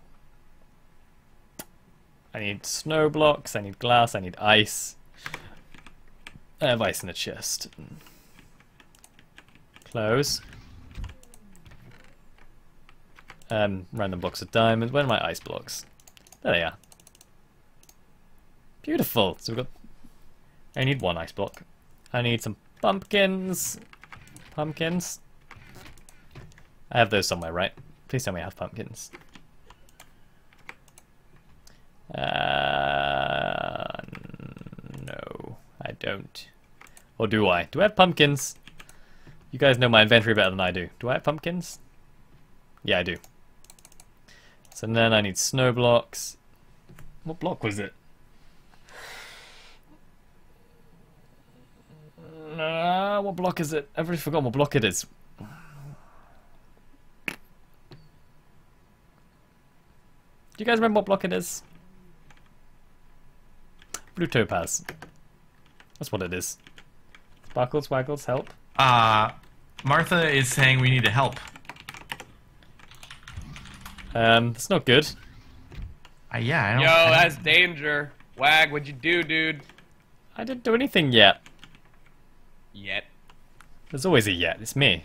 I need snow blocks, I need glass, I need ice. I have ice in the chest. Close. Um, random blocks of diamonds. Where are my ice blocks? There they are. Beautiful. So we've got... I need one ice block. I need some pumpkins. Pumpkins. I have those somewhere, right? Please tell me I have pumpkins. Uh, no, I don't. Or do I? Do I have pumpkins? You guys know my inventory better than I do. Do I have pumpkins? Yeah, I do. So then I need snow blocks. What block was it? Uh, what block is it? I've already forgotten what block it is. Do you guys remember what block it is? Blue topaz. That's what it is. Sparkles, waggles, help. Uh, Martha is saying we need to help. Um, that's not good. Uh, yeah, I don't... Yo, I don't- that's danger. Wag, what'd you do, dude? I didn't do anything yet. Yet. There's always a yet. It's me.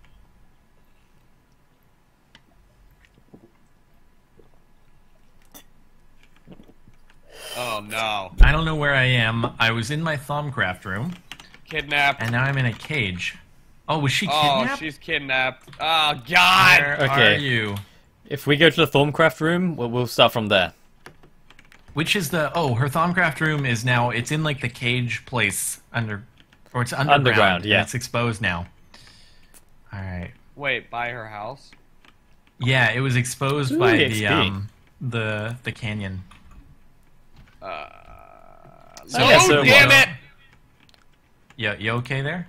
Oh no. I don't know where I am. I was in my Thaumcraft room, Kidnapped. and now I'm in a cage. Oh, was she Oh, kidnapped? she's kidnapped. Oh God. Where Okay. are you? If we go to the Thorncraft room, we'll, we'll start from there. Which is the... Oh, her Thaumcraft room is now... It's in, like, the cage place under... Or it's underground. Underground, and yeah. It's exposed now. Alright. Wait, by her house? Yeah, it was exposed Ooh, by X P. the, um... The, the canyon. Uh. Okay, oh so damn what- it! You, you okay there?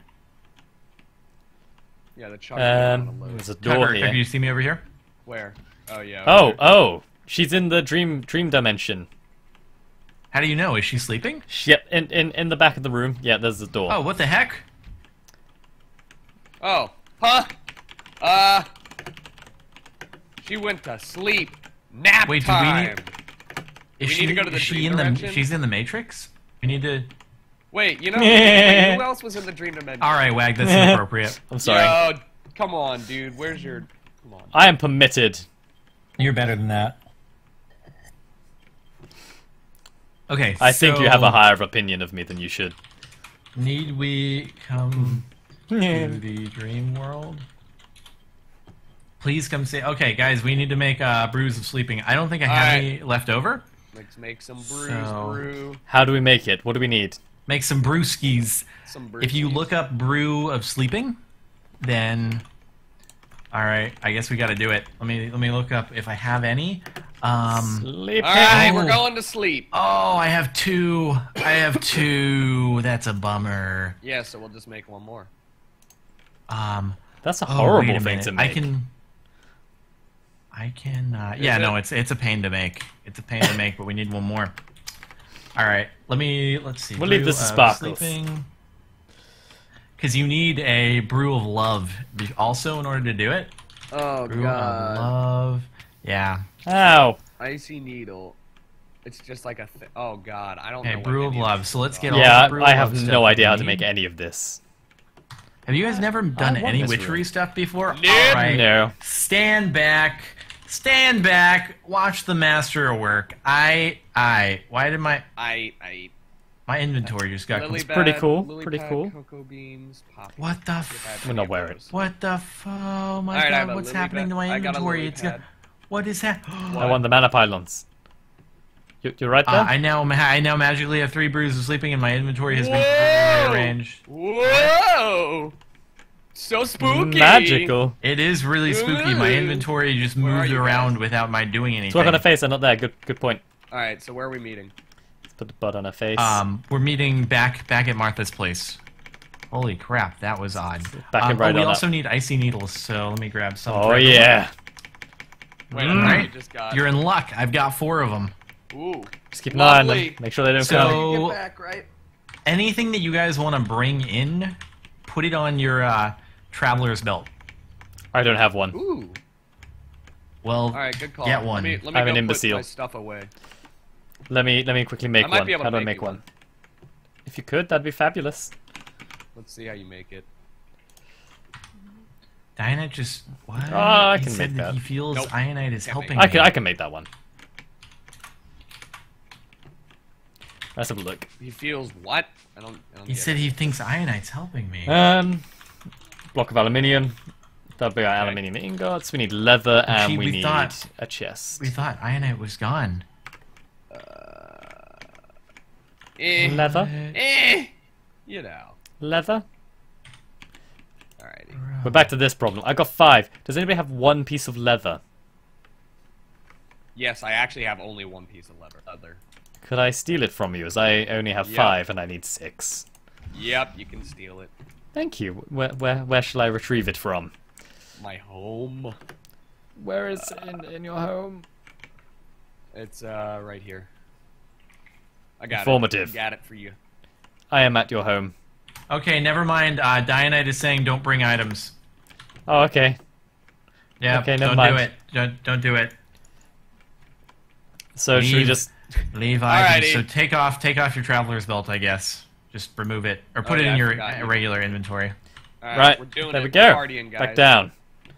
Yeah, the truck. Um, there's a door Tucker, here. Tucker, you see me over here? Where? Oh yeah. Oh, over oh, she's in the dream dream dimension. How do you know? Is she sleeping? Yep, in, in in the back of the room. Yeah, there's the door. Oh, what the heck? there. Oh, huh? Uh. She went to sleep. Nap Wait, do we time. need- Is We she, need to go to the is she dream in the... dimension? She's in the Matrix? We need to... Wait, you know wait, who else was in the dream dimension? Alright, Wag, that's inappropriate. I'm sorry. Yo, come on, dude. Where's your? Come on. I am permitted. You're better than that. Okay, I think you have so a higher opinion of me than you should. Need we come to the dream world? Please come say... Okay, guys, we need to make uh, brews of sleeping. I don't think I have Alright. any left over. Let's make some brews So- brew. How do we make it? What do we need? Make some brewskis. Some brew. If you look up brew of sleeping, then... Alright, I guess we gotta do it. Let me let me look up if I have any. Um... Sleeping. All right, Oh. we're going to sleep. Oh, I have two. I have two. That's a bummer. Yeah, so we'll just make one more. Um... That's a Oh, horrible wait a thing minute. to make. I can. I can. Uh, yeah, it? no, it's it's a pain to make. It's a pain to make, but we need one more. All right, let me. Let's see. We'll leave Brew this to of Sparkles. sleeping. Because you need a brew of love be- also in order to do it. Oh Brew of love. Yeah. Ow. Icy needle. It's just like a. Th oh God, I don't Okay, know. what brew of any love. these So let's are. get all Yeah, the brew I of have love stuff no we idea how to need. make any of this. Have you guys never done want any this witchery room. stuff before? Nope. All right. No. Stand back. Stand back. Watch the master work. I. I. Why did my I I my inventory just got? lily cons- pretty pad, cool, lily pretty pad, cool. Cocoa beans, poppy. What the? If I F- had I'm any gonna of wear it. those. what the? F- oh my All right, I have god! a What's lily happening pad. to my I got a inventory? lily It's got. pad. What is that? I want the mana pylons. You, you're right there? Uh, I now ma- I now magically have three brews of sleeping, and my inventory has been Whoa! rearranged. Whoa! So spooky. Magical. It is really spooky. My Ooh. inventory just Where are moves you around guys? without my doing anything. Talk on her face, I'm not there. Good good point. All right, so where are we meeting? Let's put the bud on her face. Um, we're meeting back back at Martha's place. Holy crap, that was odd. Back um, and right oh, we on also up. need icy needles, so let me grab some. Oh for everyone. yeah. Wait, Mm. I Right. just got. You're in luck. I've got four of them. Ooh. Just keep an eye on them. Lovely. Make sure they don't So- come. Oh. Get back, right? Anything that you guys want to bring in, put it on your uh, traveler's belt. I don't have one. Ooh. Well, All right, good call. get one. Let me, let me I'm go an put imbecile. my stuff away. Let me let me quickly make I might one. be able to How do I make make you one? one. If you could, that'd be fabulous. Let's see how you make it. Diana just what? Oh, I he can said make that that. he feels Nope. Ianite is Can't make helping. I can me. I can make that one. Let's have a look. He feels what? I don't. I don't He get said it. he thinks Ianite's helping me. Um, block of aluminium. That'll be our Okay. aluminium ingots. We need leather and Gee, we, we need thought- a chest. we thought Ianite was gone. Eh, Leather. eh, you know. Leather. Alrighty. We're back to this problem. I got five. Does anybody have one piece of leather? Yes, I actually have only one piece of leather. Leather. Could I steal it from you, as I only have Yep. five and I need six? Yep, you can steal it. Thank you. Where where where shall I retrieve it from? My home. Where is it in in your home? It's uh right here. I got Informative. it. Got it for you. I am at your home. Okay, never mind. Uh, Dianite is saying don't bring items. Oh, okay. Yeah, Okay, never don't mind. do it. Don't don't do it. So should we Leave. just? Leave items. Alrighty. So take off take off your traveler's belt, I guess. Just remove it or put Oh, it yeah, in I your forgot uh, you. regular inventory. All Right. We're doing There it. we go. Partying, guys. Back down.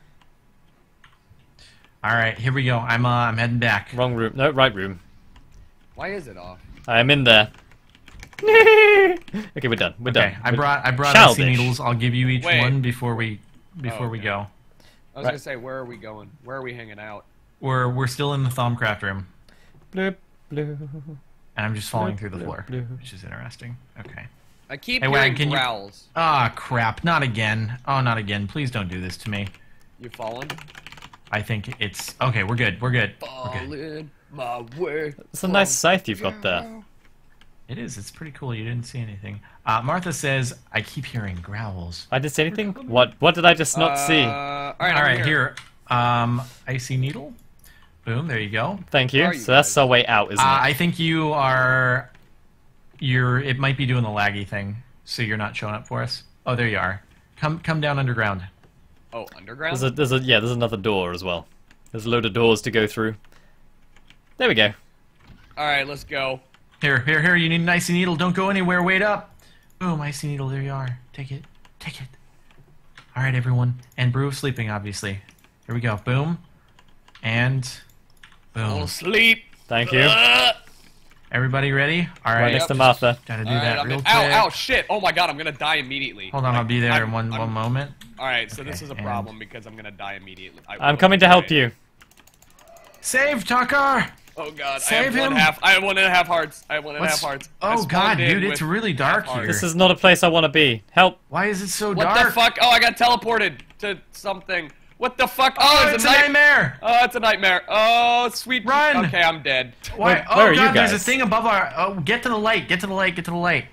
All right, here we go. I'm uh, I'm heading back. Wrong room. No, right room. Why is it off? I am in there. Okay, we're done. We're Okay, done. I We're- brought I brought Childish. icy needles. I'll give you each Wait. one before we before we okay. go. I was Right. gonna say, where are we going? Where are we hanging out? We're we're still in the Thaumcraft room, Bloop, bloop. and I'm just falling Bloop, through the bloop, floor, bloop. which is interesting. Okay. I keep Hey, hearing Wag, can you- growls. Ah, crap! Not again! Oh, not again! Please don't do this to me. You fallen? I think it's okay. We're good. We're good. We're good. Falling my way. It's a nice scythe you've got there. It is. It's pretty cool. You didn't see anything. Uh, Martha says I keep hearing growls. I didn't say anything. What? What did I just not Uh, see? All right. All I'm right, here. here. Um, icy needle. Boom. There you go. Thank Where you. are you So that's guys? our way out, isn't Uh, it? I think you are. You're. It might be doing the laggy thing, so you're not showing up for us. Oh, there you are. Come, come down underground. Oh, underground. There's a, there's a, yeah, there's another door as well. There's a load of doors to go through. There we go. All right, let's go. Here, here, here. You need an icy needle. Don't go anywhere. Wait up. Boom, icy needle. There you are. Take it. Take it. All right, everyone. And brew of sleeping, obviously. Here we go. Boom. And boom. We'll sleep. Thank you. Uh, Everybody ready? All right. Right next yep. to Martha. Gotta do all right, that I'm real in- quick. Ow! Ow! Shit! Oh my god! I'm gonna die immediately. Hold on, I'll be there I'm- in one I'm- one moment. All right, so this Okay, is a and- problem because I'm gonna die immediately. I I'm will coming to help die. you. Save Tucker! Oh god! Save I have him. one half. I have one and a half hearts. I have one and a half What's- hearts. I Oh spawned god, in dude, it's with really dark half hearts. here. This is not a place I want to be. Help! Why is it so What dark? the fuck? Oh, I got teleported to something. What the fuck? Oh, Oh, it's a nightmare! Oh, it's a nightmare. Oh, sweet. Run. Okay, I'm dead. Why? Where- oh where are you god, there's a guys? thing above our. Oh, get to the light! Get to the light! Get to the light!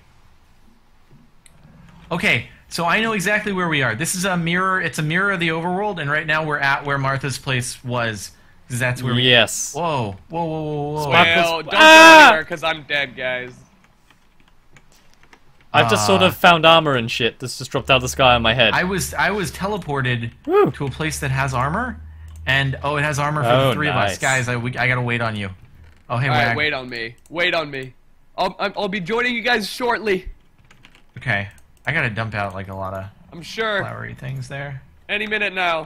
Okay, so I know exactly where we are. This is a mirror. It's a mirror of the overworld, and right now we're at where Martha's place was, because that's where we. Yes. Whoa! Whoa! Whoa! Whoa! Whoa! Sparkles- Well, don't Ah! go anywhere because I'm dead, guys. I've just sort Ah. of found armor and shit that's just dropped out of the sky on my head. I was I was teleported Woo. to a place that has armor, and oh, it has armor for Oh, the three of nice. us, guys. I, we, I gotta wait on you. Oh, hey, All right, Wag. wait on me. Wait on me. I'll I'll I'll be joining you guys shortly. Okay, I gotta dump out like a lot of I'm sure. flowery things there. Any minute now.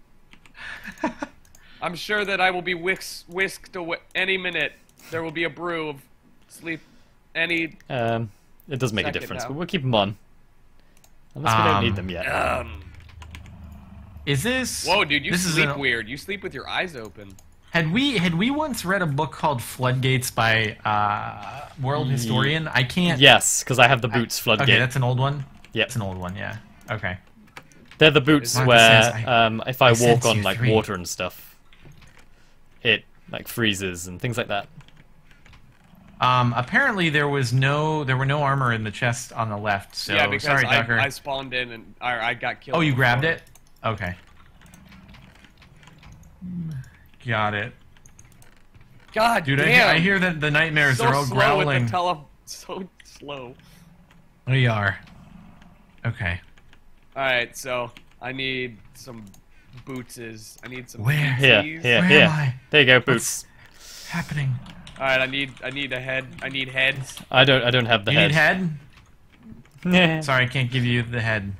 I'm sure that I will be whisk, whisked away any minute. There will be a brew of sleep. Any Um, it does make a Second difference, now. but we'll keep them on. Unless we Um, don't need them yet. um. Is this? Whoa, dude, you this is sleep an- weird. You sleep with your eyes open. Had we had we once read a book called Floodgates by uh, World Ye- Historian? I can't. Yes, because I have the boots floodgate. Okay, that's an old one. Yep. It's an old one. Yeah. Okay. They're the boots Marcus where, says, I- um, if I, I walk sense on you like three. water and stuff, it like freezes and things like that. Um, apparently there was no there were no armor in the chest on the left. So yeah, because sorry, Tucker. I, I spawned in and I, I got killed. Oh, you grabbed before. it? Okay. Got it. God Dude, I, damn. I hear that the nightmares so are all slow growling. with the tele so slow. We are. Okay. Alright, so I need some bootses. I need some Where? Here, feetsies. here, Where here. am I? There you go, boots. What's happening? Alright, I need I need a head. I need heads. I don't I don't have the You head. need head? Yeah. Sorry, I can't give you the head.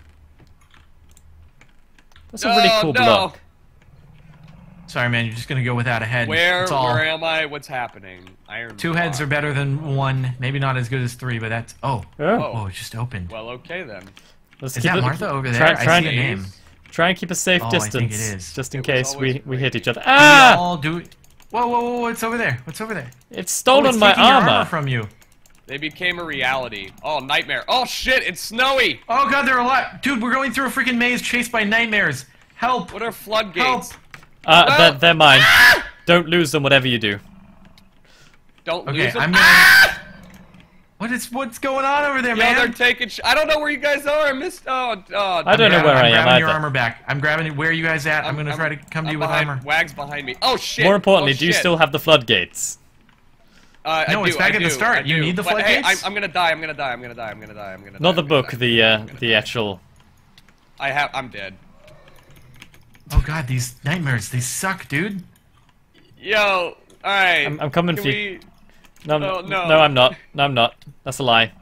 That's a really No, cool no. block. Sorry, man, you're just gonna go without a head. Where That's all. where am I? What's happening? Iron Two heads are block. better than one. Maybe not as good as three, but that's... Oh. Oh. Oh, it just opened. Well, okay then. Let's Is keep that it- Martha over there? Try, I try, see a and, name. try and keep a safe Oh, I distance, think it is. just in It was case we, always we hit raining. each other. We Ah! all do it. Whoa, whoa, whoa, what's over there? What's over there? It's Oh, stolen it's my taking your armor. from you. They became a reality. Oh, nightmare. Oh shit, it's snowy! Oh god, there are a lot. Dude, we're going through a freaking maze chased by nightmares. Help! What are floodgates? Help! Uh, Well- they're, they're mine. Don't lose them, whatever you do. Don't Okay, lose them. I'm gonna... Ah! What is what's going on over there, Yo, they're man? taking sh I don't know where you guys are. I missed. Oh, oh. I don't know I'm where I am grabbing your either. armor back. I'm grabbing it. Where are you guys at? I'm, gonna try to come to I'm you with behind, armor. Wag's behind me. Oh shit. More importantly, oh, do you shit. still have the floodgates? Uh, No, I it's do, back I at the do, start. I You do. need the But, hey, I'm, floodgates? I'm gonna die. I'm gonna die. I'm gonna die. I'm gonna die. I'm gonna die. Not I'm the gonna book, die, the I'm uh, gonna die. the actual. I have. I'm dead. Oh god, these nightmares, they suck, dude. Yo. All right. I'm, I'm coming Can for you. we? No, Oh, no, no. I'm not. No, I'm not. That's a lie.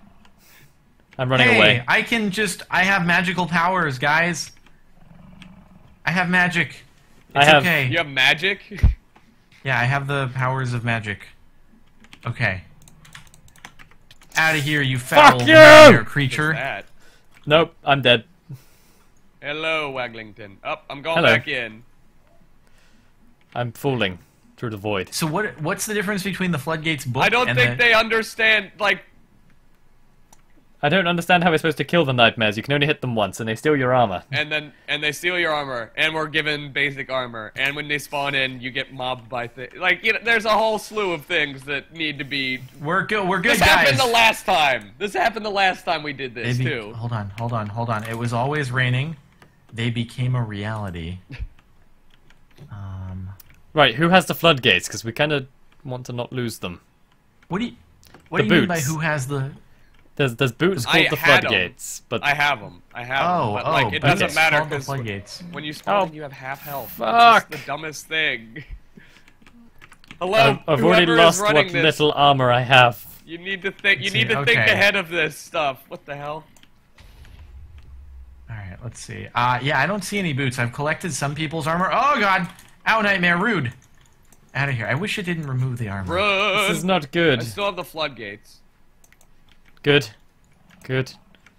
I'm running Hey, away. I can just... I have magical powers, guys. I have magic. It's I have- okay. You have magic. Yeah, I have the powers of magic. Okay. Out of here, you foul Fuck you! nightmare What's creature. that? Nope, I'm dead. Hello, Waglington. Up. I'm going Hello. back in. I'm falling through the void. So what? What's the difference between the Floodgates book I don't and think the... they understand. Like, I don't understand how we're supposed to kill the nightmares. You can only hit them once, and they steal your armor. and then and they steal your armor, and we're given basic armor, and when they spawn in, you get mobbed by things. Like, you know, there's a whole slew of things that need to be. We're good. We're good, This guys. happened the last time. This happened the last time we did this They be- too. Hold on, hold on, hold on. It was always raining. They became a reality. Um, Right, who has the floodgates? Because we kind of want to not lose them. what do you? What The do you mean by boots. who has the? There's there's boots I called the had 'em. floodgates, but I have them. I have Oh, them. But oh, like, it but doesn't it's matter called the because Floodgates. when you spawn Oh, in, you have half health. fuck. It's just the dumbest thing. Hello, I've, I've already whoever is lost running what this. little armor I have. You need to think. You Let's need see, to think okay. ahead of this stuff. What the hell? All right, let's see. Uh, yeah, I don't see any boots. I've collected some people's armor. Oh god! Ow, nightmare, rude. Out of here. I wish it didn't remove the armor. Run. This is not I good. still have the floodgates. Good. Good.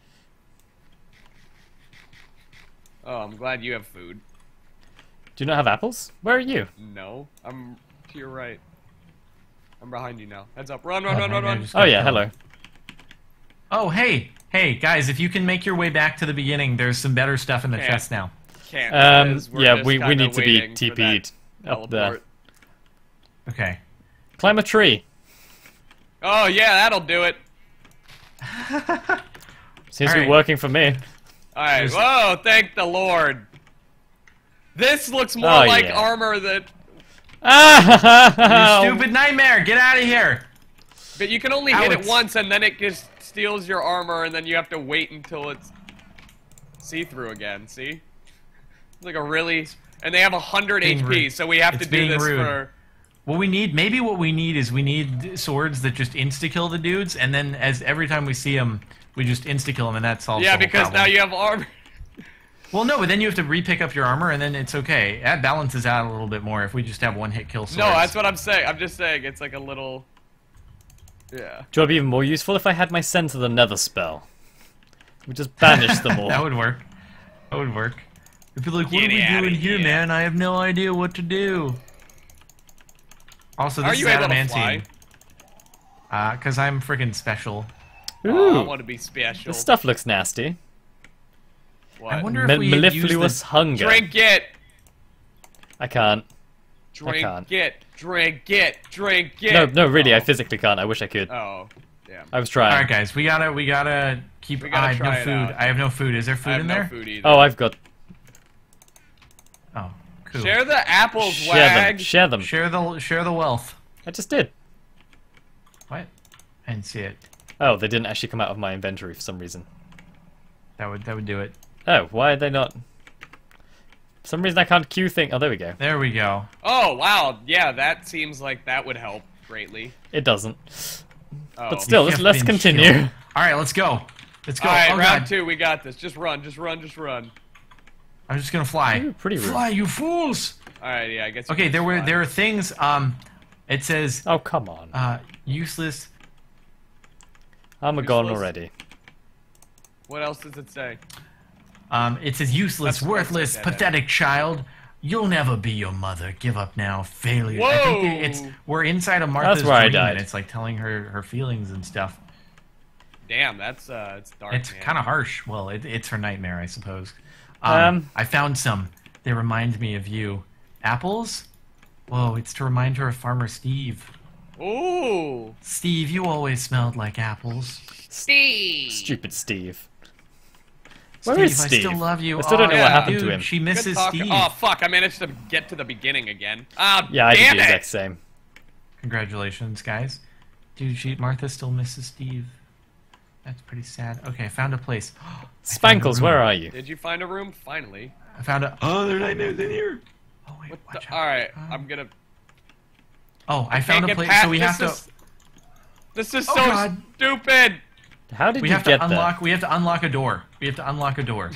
Oh, I'm glad you have food. Do you not have apples? Where are you? No, I'm to your right. I'm behind you now. Heads up. Run, run, Oh, run, run, nightmare run. just Oh got yeah, killed. hello. Oh, hey! Hey, guys, if you can make your way back to the beginning, there's some better stuff in the Can't. chest now. Can't. Um, because we're yeah, just we, we kinda need to be waiting for T P'd that up there. teleport. Okay. Climb a tree. Oh yeah, that'll do it. Seems to be Alright. working for me. All right. There's- Whoa! Thank the Lord. This looks more Oh, like yeah. armor that, Ah! You stupid nightmare! Get out of here! but you can only hit it Alex. once, and then it just steals your armor, and then you have to wait until it's see-through again. See? It's like a really, and they have a hundred Being H P, rude. so we have It's to do being this rude. for. What we need, maybe what we need is we need swords that just insta-kill the dudes, and then as every time we see them, we just insta-kill them, and that solves Yeah, the whole because problem. now you have armor. Well, no, but then you have to re-pick up your armor, and then it's okay. That balances out a little bit more if we just have one-hit kill swords. No, that's what I'm saying. I'm just saying it's like a little. Yeah. Do it be even more useful if I had my Sense of the Nether spell? We just banish them all. That would work. That would work. If you're like, what Get are we outta doing here, here. man? I have no idea what to do. Also, this Are is you able to adamantine. fly? Uh, cause I'm freaking special. Oh, Ooh, I want to be special. this stuff looks nasty. What? I wonder Me- if we had used mellifluous the... hunger. Drink it. I can't. Drink can't. it. Drink it. Drink it. No, no, really, Oh. I physically can't. I wish I could. Oh, damn. I was trying. All right, guys, we gotta, we gotta keep. We gotta I have no try it food. out. I have no food. Is there food I have in no there? food either. Oh, I've got. Oh, cool. Share the apples, Share them. Wag. Share them. Share the, share the wealth. I just did. What? I didn't see it. Oh, they didn't actually come out of my inventory for some reason. That would that would do it. Oh, why are they not? For some reason I can't queue thing. Oh, there we go. There we go. Oh, wow. Yeah, that seems like that would help greatly. It doesn't. Oh. But still, You let's, have let's been continue. shielded. All right, let's go. Let's go. All right, oh round God. two, we got this. Just run, just run, just run. I'm just gonna fly. Ooh, pretty rude. Fly, you fools! All right, yeah, I guess. you Okay, can there were fly. there are things. Um, it says Oh, come on. uh useless. I'm a gone useless. already. What else does it say? Um, it says useless, That's- worthless, that's- pathetic child. You'll never be your mother. Give up now, failure. I think Whoa! it- it's we're inside of Martha's where I dream, died. and it's like telling her her feelings and stuff. Damn, that's uh, it's dark. It's man. kind of harsh. Well, it, it's her nightmare, I suppose. Um, Um, I found some. They remind me of you. Apples? Whoa, it's to remind her of Farmer Steve. Ooh, Steve, you always smelled like apples. Steve. Stupid Steve. Steve, Where is I Steve? still love you. I still don't Oh, know what yeah. happened dude, to him. She Good misses talk- Steve. Oh fuck! I managed to get to the beginning again. Ah, Yeah, I did damn the it! exact same. Congratulations, guys. Dude, she Martha still misses Steve. That's pretty sad. Okay, I found a place. I found a Spankles, room. where are you? Did you find a room? Finally. I found a. Oh, there's nightmares in here. Oh wait, What watch the? out. All right, Um, I'm gonna. Oh, I found Can't a get place. past- So we have this to. is- This is Oh, so God. stupid. How did We you have get to unlock. We have to unlock a door. We have to unlock a door. there?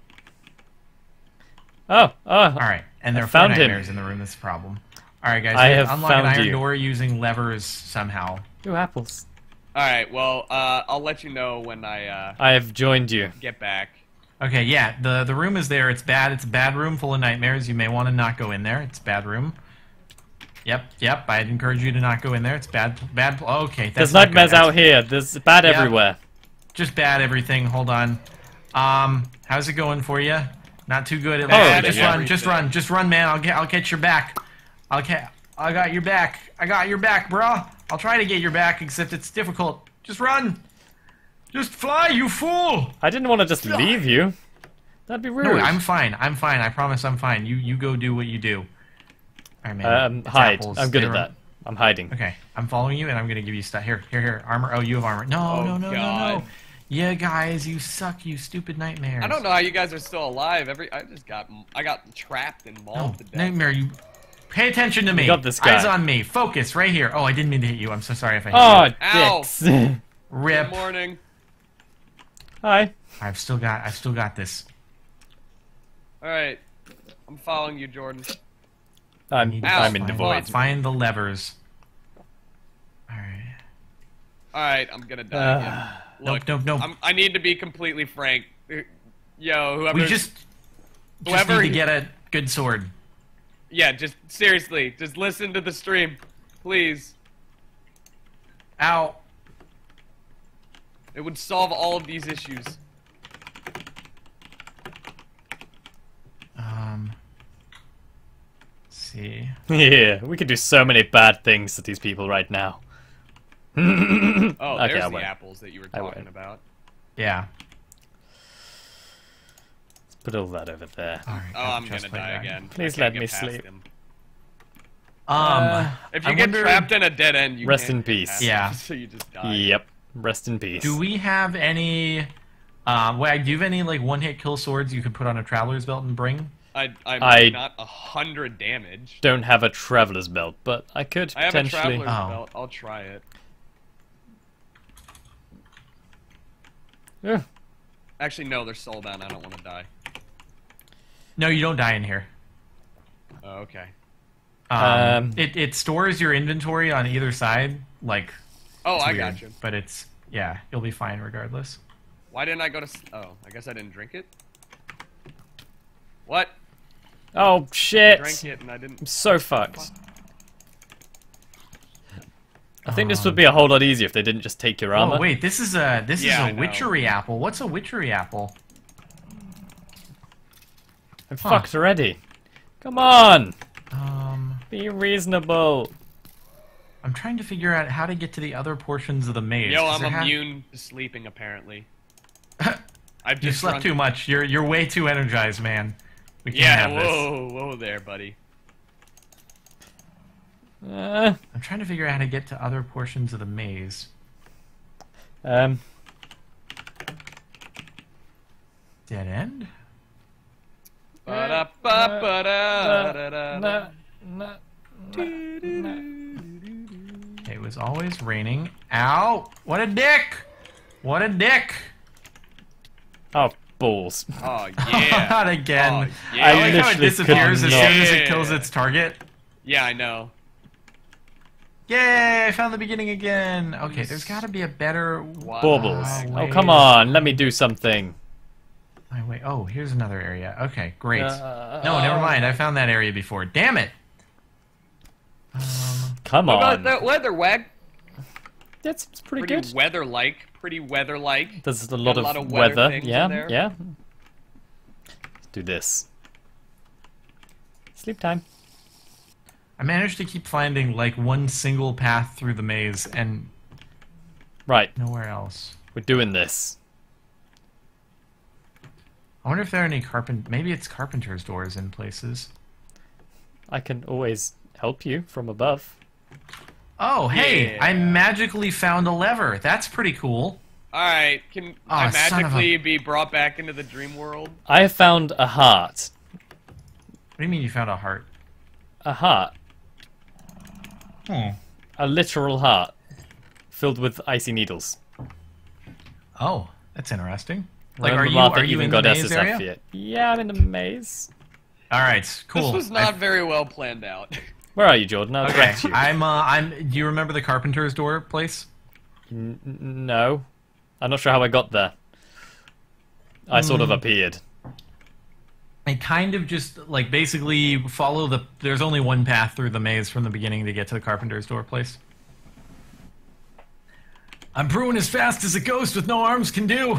Oh, oh. All right, and there I are four found him. nightmares in the room. That's the problem. All right, guys. I we have to unlock an found iron you. door using levers somehow. Ooh, apples. All right, well, uh, I'll let you know when I uh, I have joined you. get back. Okay, yeah. The the room is there. It's bad. It's a bad room full of nightmares. You may want to not go in there. It's a bad room. Yep, yep. I'd encourage you to not go in there. It's bad. Bad. Okay, that's There's not good. nightmares That's out here. There's bad Yeah. everywhere. Just bad everything. Hold on. Um, how's it going for you? Not too good. At Bad least. Just run. Just everything. run. Just run, man. I'll get. I'll get your back. I'll get. I got your back. I got your back, bro. I'll try to get your back, except it's difficult. Just run. Just fly, you fool. I didn't want to just leave you. That'd be rude. No, I'm fine. I'm fine. I promise I'm fine. You you go do what you do. All right, man. Um, It's hide. apples. I'm good They at rem- that. I'm hiding. Okay, I'm following you, and I'm gonna give you stuff. Here, here, here. Armor. Oh, you have armor. No, Oh, no, no, no, no. God. Yeah, guys, you suck. You stupid nightmares. I don't know how you guys are still alive. Every I just got I got trapped and mauled No, to death. nightmare. You. Pay attention to me. got this guy. Eyes on me. Focus right here. Oh, I didn't mean to hit you. I'm so sorry if I hit Oh, you. Ow. dicks. Rip. Good morning. Hi. I've still got. I've still got this. All right, I'm following you, Jordan. I'm, Need Ow, to I'm in the find- void. Find the levers. All right. All right, I'm gonna die Uh, again. Nope, Look, nope, nope. I'm, I need to be completely frank. Yo, whoever. We just. Just Whoever- need to get a good sword. Yeah, just seriously, just listen to the stream, please. Ow. It would solve all of these issues. Um. Let's see. Yeah, we could do so many bad things to these people right now. Oh, Okay, there's I the went. apples that you were I talking went. about. Yeah. Let's put all that over there. All right. Oh, got the I'm chest gonna plate die back. again. Please I let can't me get past sleep. him. Um. Uh, If you I get wonder- trapped in a dead end, you Rest can't in get peace. past it, Yeah. so you just die. Yep. Rest in peace. Do we have any? Um. Wait, do you have any like one-hit kill swords you could put on a traveler's belt and bring? I, I'm I- not a hundred damage. Don't have a traveler's belt, but I could I have a potentially. traveler's Oh. belt. I'll try it. Yeah. Actually, no, they're sold out. I don't want to die. No, you don't die in here. Oh, okay. Um, Um, it it stores your inventory on either side, like. Oh, it's I weird, got you. But it's yeah, you'll be fine regardless. Why didn't I go to? s- Oh, I guess I didn't drink it. What? Oh I shit! drank it and I didn't. I'm so fucked. I think this would be a whole lot easier if they didn't just take your armor. Oh wait, this is a this Yeah, I is a know. witchery apple. What's a witchery apple? I'm Huh. fucked already. Come on, Um, be reasonable. I'm trying to figure out how to get to the other portions of the maze. Yo, 'cause I'm there ha- immune to sleeping apparently. I've You just slept run- too much. You're you're way too energized, man. We can't Yeah, have this. whoa, whoa there, buddy. Uh, I'm trying to figure out how to get to other portions of the maze. um. Dead end? Ba-da-ba-ba-da-da-da-da. No, no, no, no. It was always raining. Ow! What a dick! What a dick! Oh, balls. Oh yeah. Not again. Oh, I yeah. like how it literally disappears could as soon as not. it kills its target. Yeah, I know. Yay! I found the beginning again. Okay, there's got to be a better. Wow. Baubles. Wow, Oh, wait. come on. Let me do something. Wait, wait. Oh, here's another area. Okay, great. Uh, no, never mind. I found that area before. Damn it! Um, Come What about on. that weather, Wag? That's it's pretty, Pretty good. weather-like. Pretty weather-like. There's a lot, a of, lot of weather weather. things Yeah, in there. yeah. Let's do this. Sleep time. I managed to keep finding like one single path through the maze and Right, nowhere else. we're doing this. I wonder if there are any carpent. Maybe it's carpenter's doors in places. I can always help you from above. Oh, hey! Yeah. I magically found a lever. That's pretty cool. Alright, can Oh, I son of a- magically be brought back into the dream world? I have found a heart. What do you mean you found a heart? A heart. Hmm. A literal heart. Filled with icy needles. Oh, that's interesting. Like, Remember are you Martha are you even in the got maze S S F area? yet? Yeah, I'm in the maze. All right, cool. This was not very well planned out. Where are you, Jordan? I'll Okay, direct you. I'm. Uh, I'm. Do you remember the carpenter's door place? N- n- no. I'm not sure how I got there. I sort of Hmm. appeared. I kind of just like basically follow the. There's only one path through the maze from the beginning to get to the carpenter's door place. I'm brewing as fast as a ghost with no arms can do.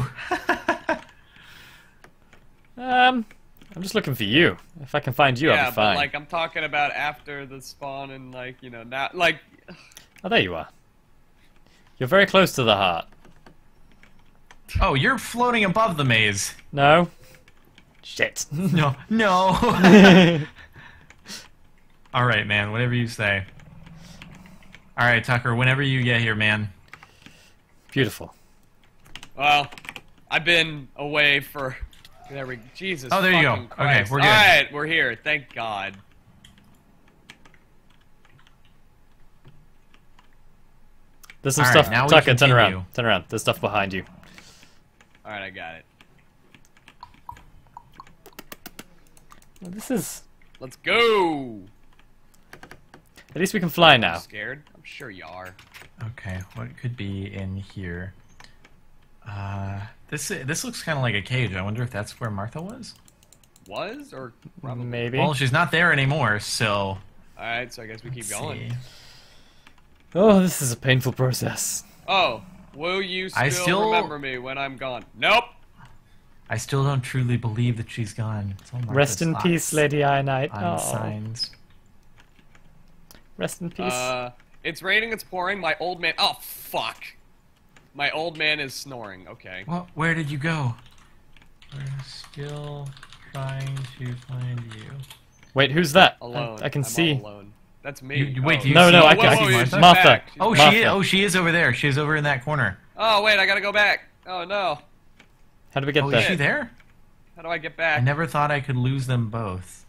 Um, I'm just looking for you. If I can find you, yeah, I'll be fine. but like I'm talking about after the spawn and like, you know, not like Oh, there you are. You're very close to the heart. Oh, you're floating above the maze. No? Shit. No, no. All right, man. Whatever you say. All right, Tucker. Whenever you get here, man. Beautiful. well, I've been away for there we Jesus. Oh, there you go. fucking Okay, Christ. we're good. Alright, we're here. Thank God. There's some All right, stuff. now we Tucker, turn around. continue. Turn around. There's stuff behind you. Alright, I got it. Well, this is... Let's go. At least we can fly now. Scared? I'm sure you are. Okay, what could be in here? Uh, this this looks kind of like a cage. I wonder if that's where Martha was. Was or probably. Maybe. Well, she's not there anymore, so. Alright, so I guess we keep let's going. see. Oh, this is a painful process. Oh, will you still, I still- remember me when I'm gone? Nope. I still don't truly believe that she's gone. It's all Martha's Rest in thoughts peace, Lady Ironite. On Oh, signs. rest in peace. Uh, it's raining, it's pouring, my old man- Oh, fuck. My old man is snoring, okay. Well, where did you go? We're still trying to find you. Wait, who's that? I- Alone. I, can I'm see. all alone. That's me. You- you- wait, oh. do you No, see- no, I Whoa, can. whoa, I whoa, can she's Martha. back. She's Oh, back. she is, Martha. oh, she is over there. She's over in that corner. Oh, wait, I gotta go back. Oh, no. How do we get Oh, there? is she there? How do I get I back? never thought I could lose them both.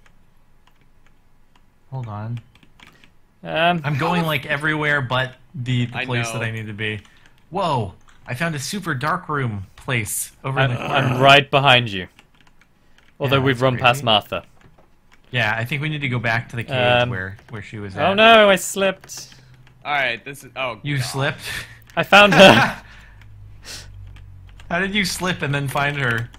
Hold on. Um, I'm going like everywhere but the, the I place know. that I need to be. Whoa! I found a super dark room place over I'm, in the corner. I'm right behind you. Although Yeah, we've that's run crazy. past Martha. Yeah, I think we need to go back to the cage Um, where where she was at. Oh no, I slipped. Alright, this is- oh, You God. slipped? I found her. How did you slip and then find her?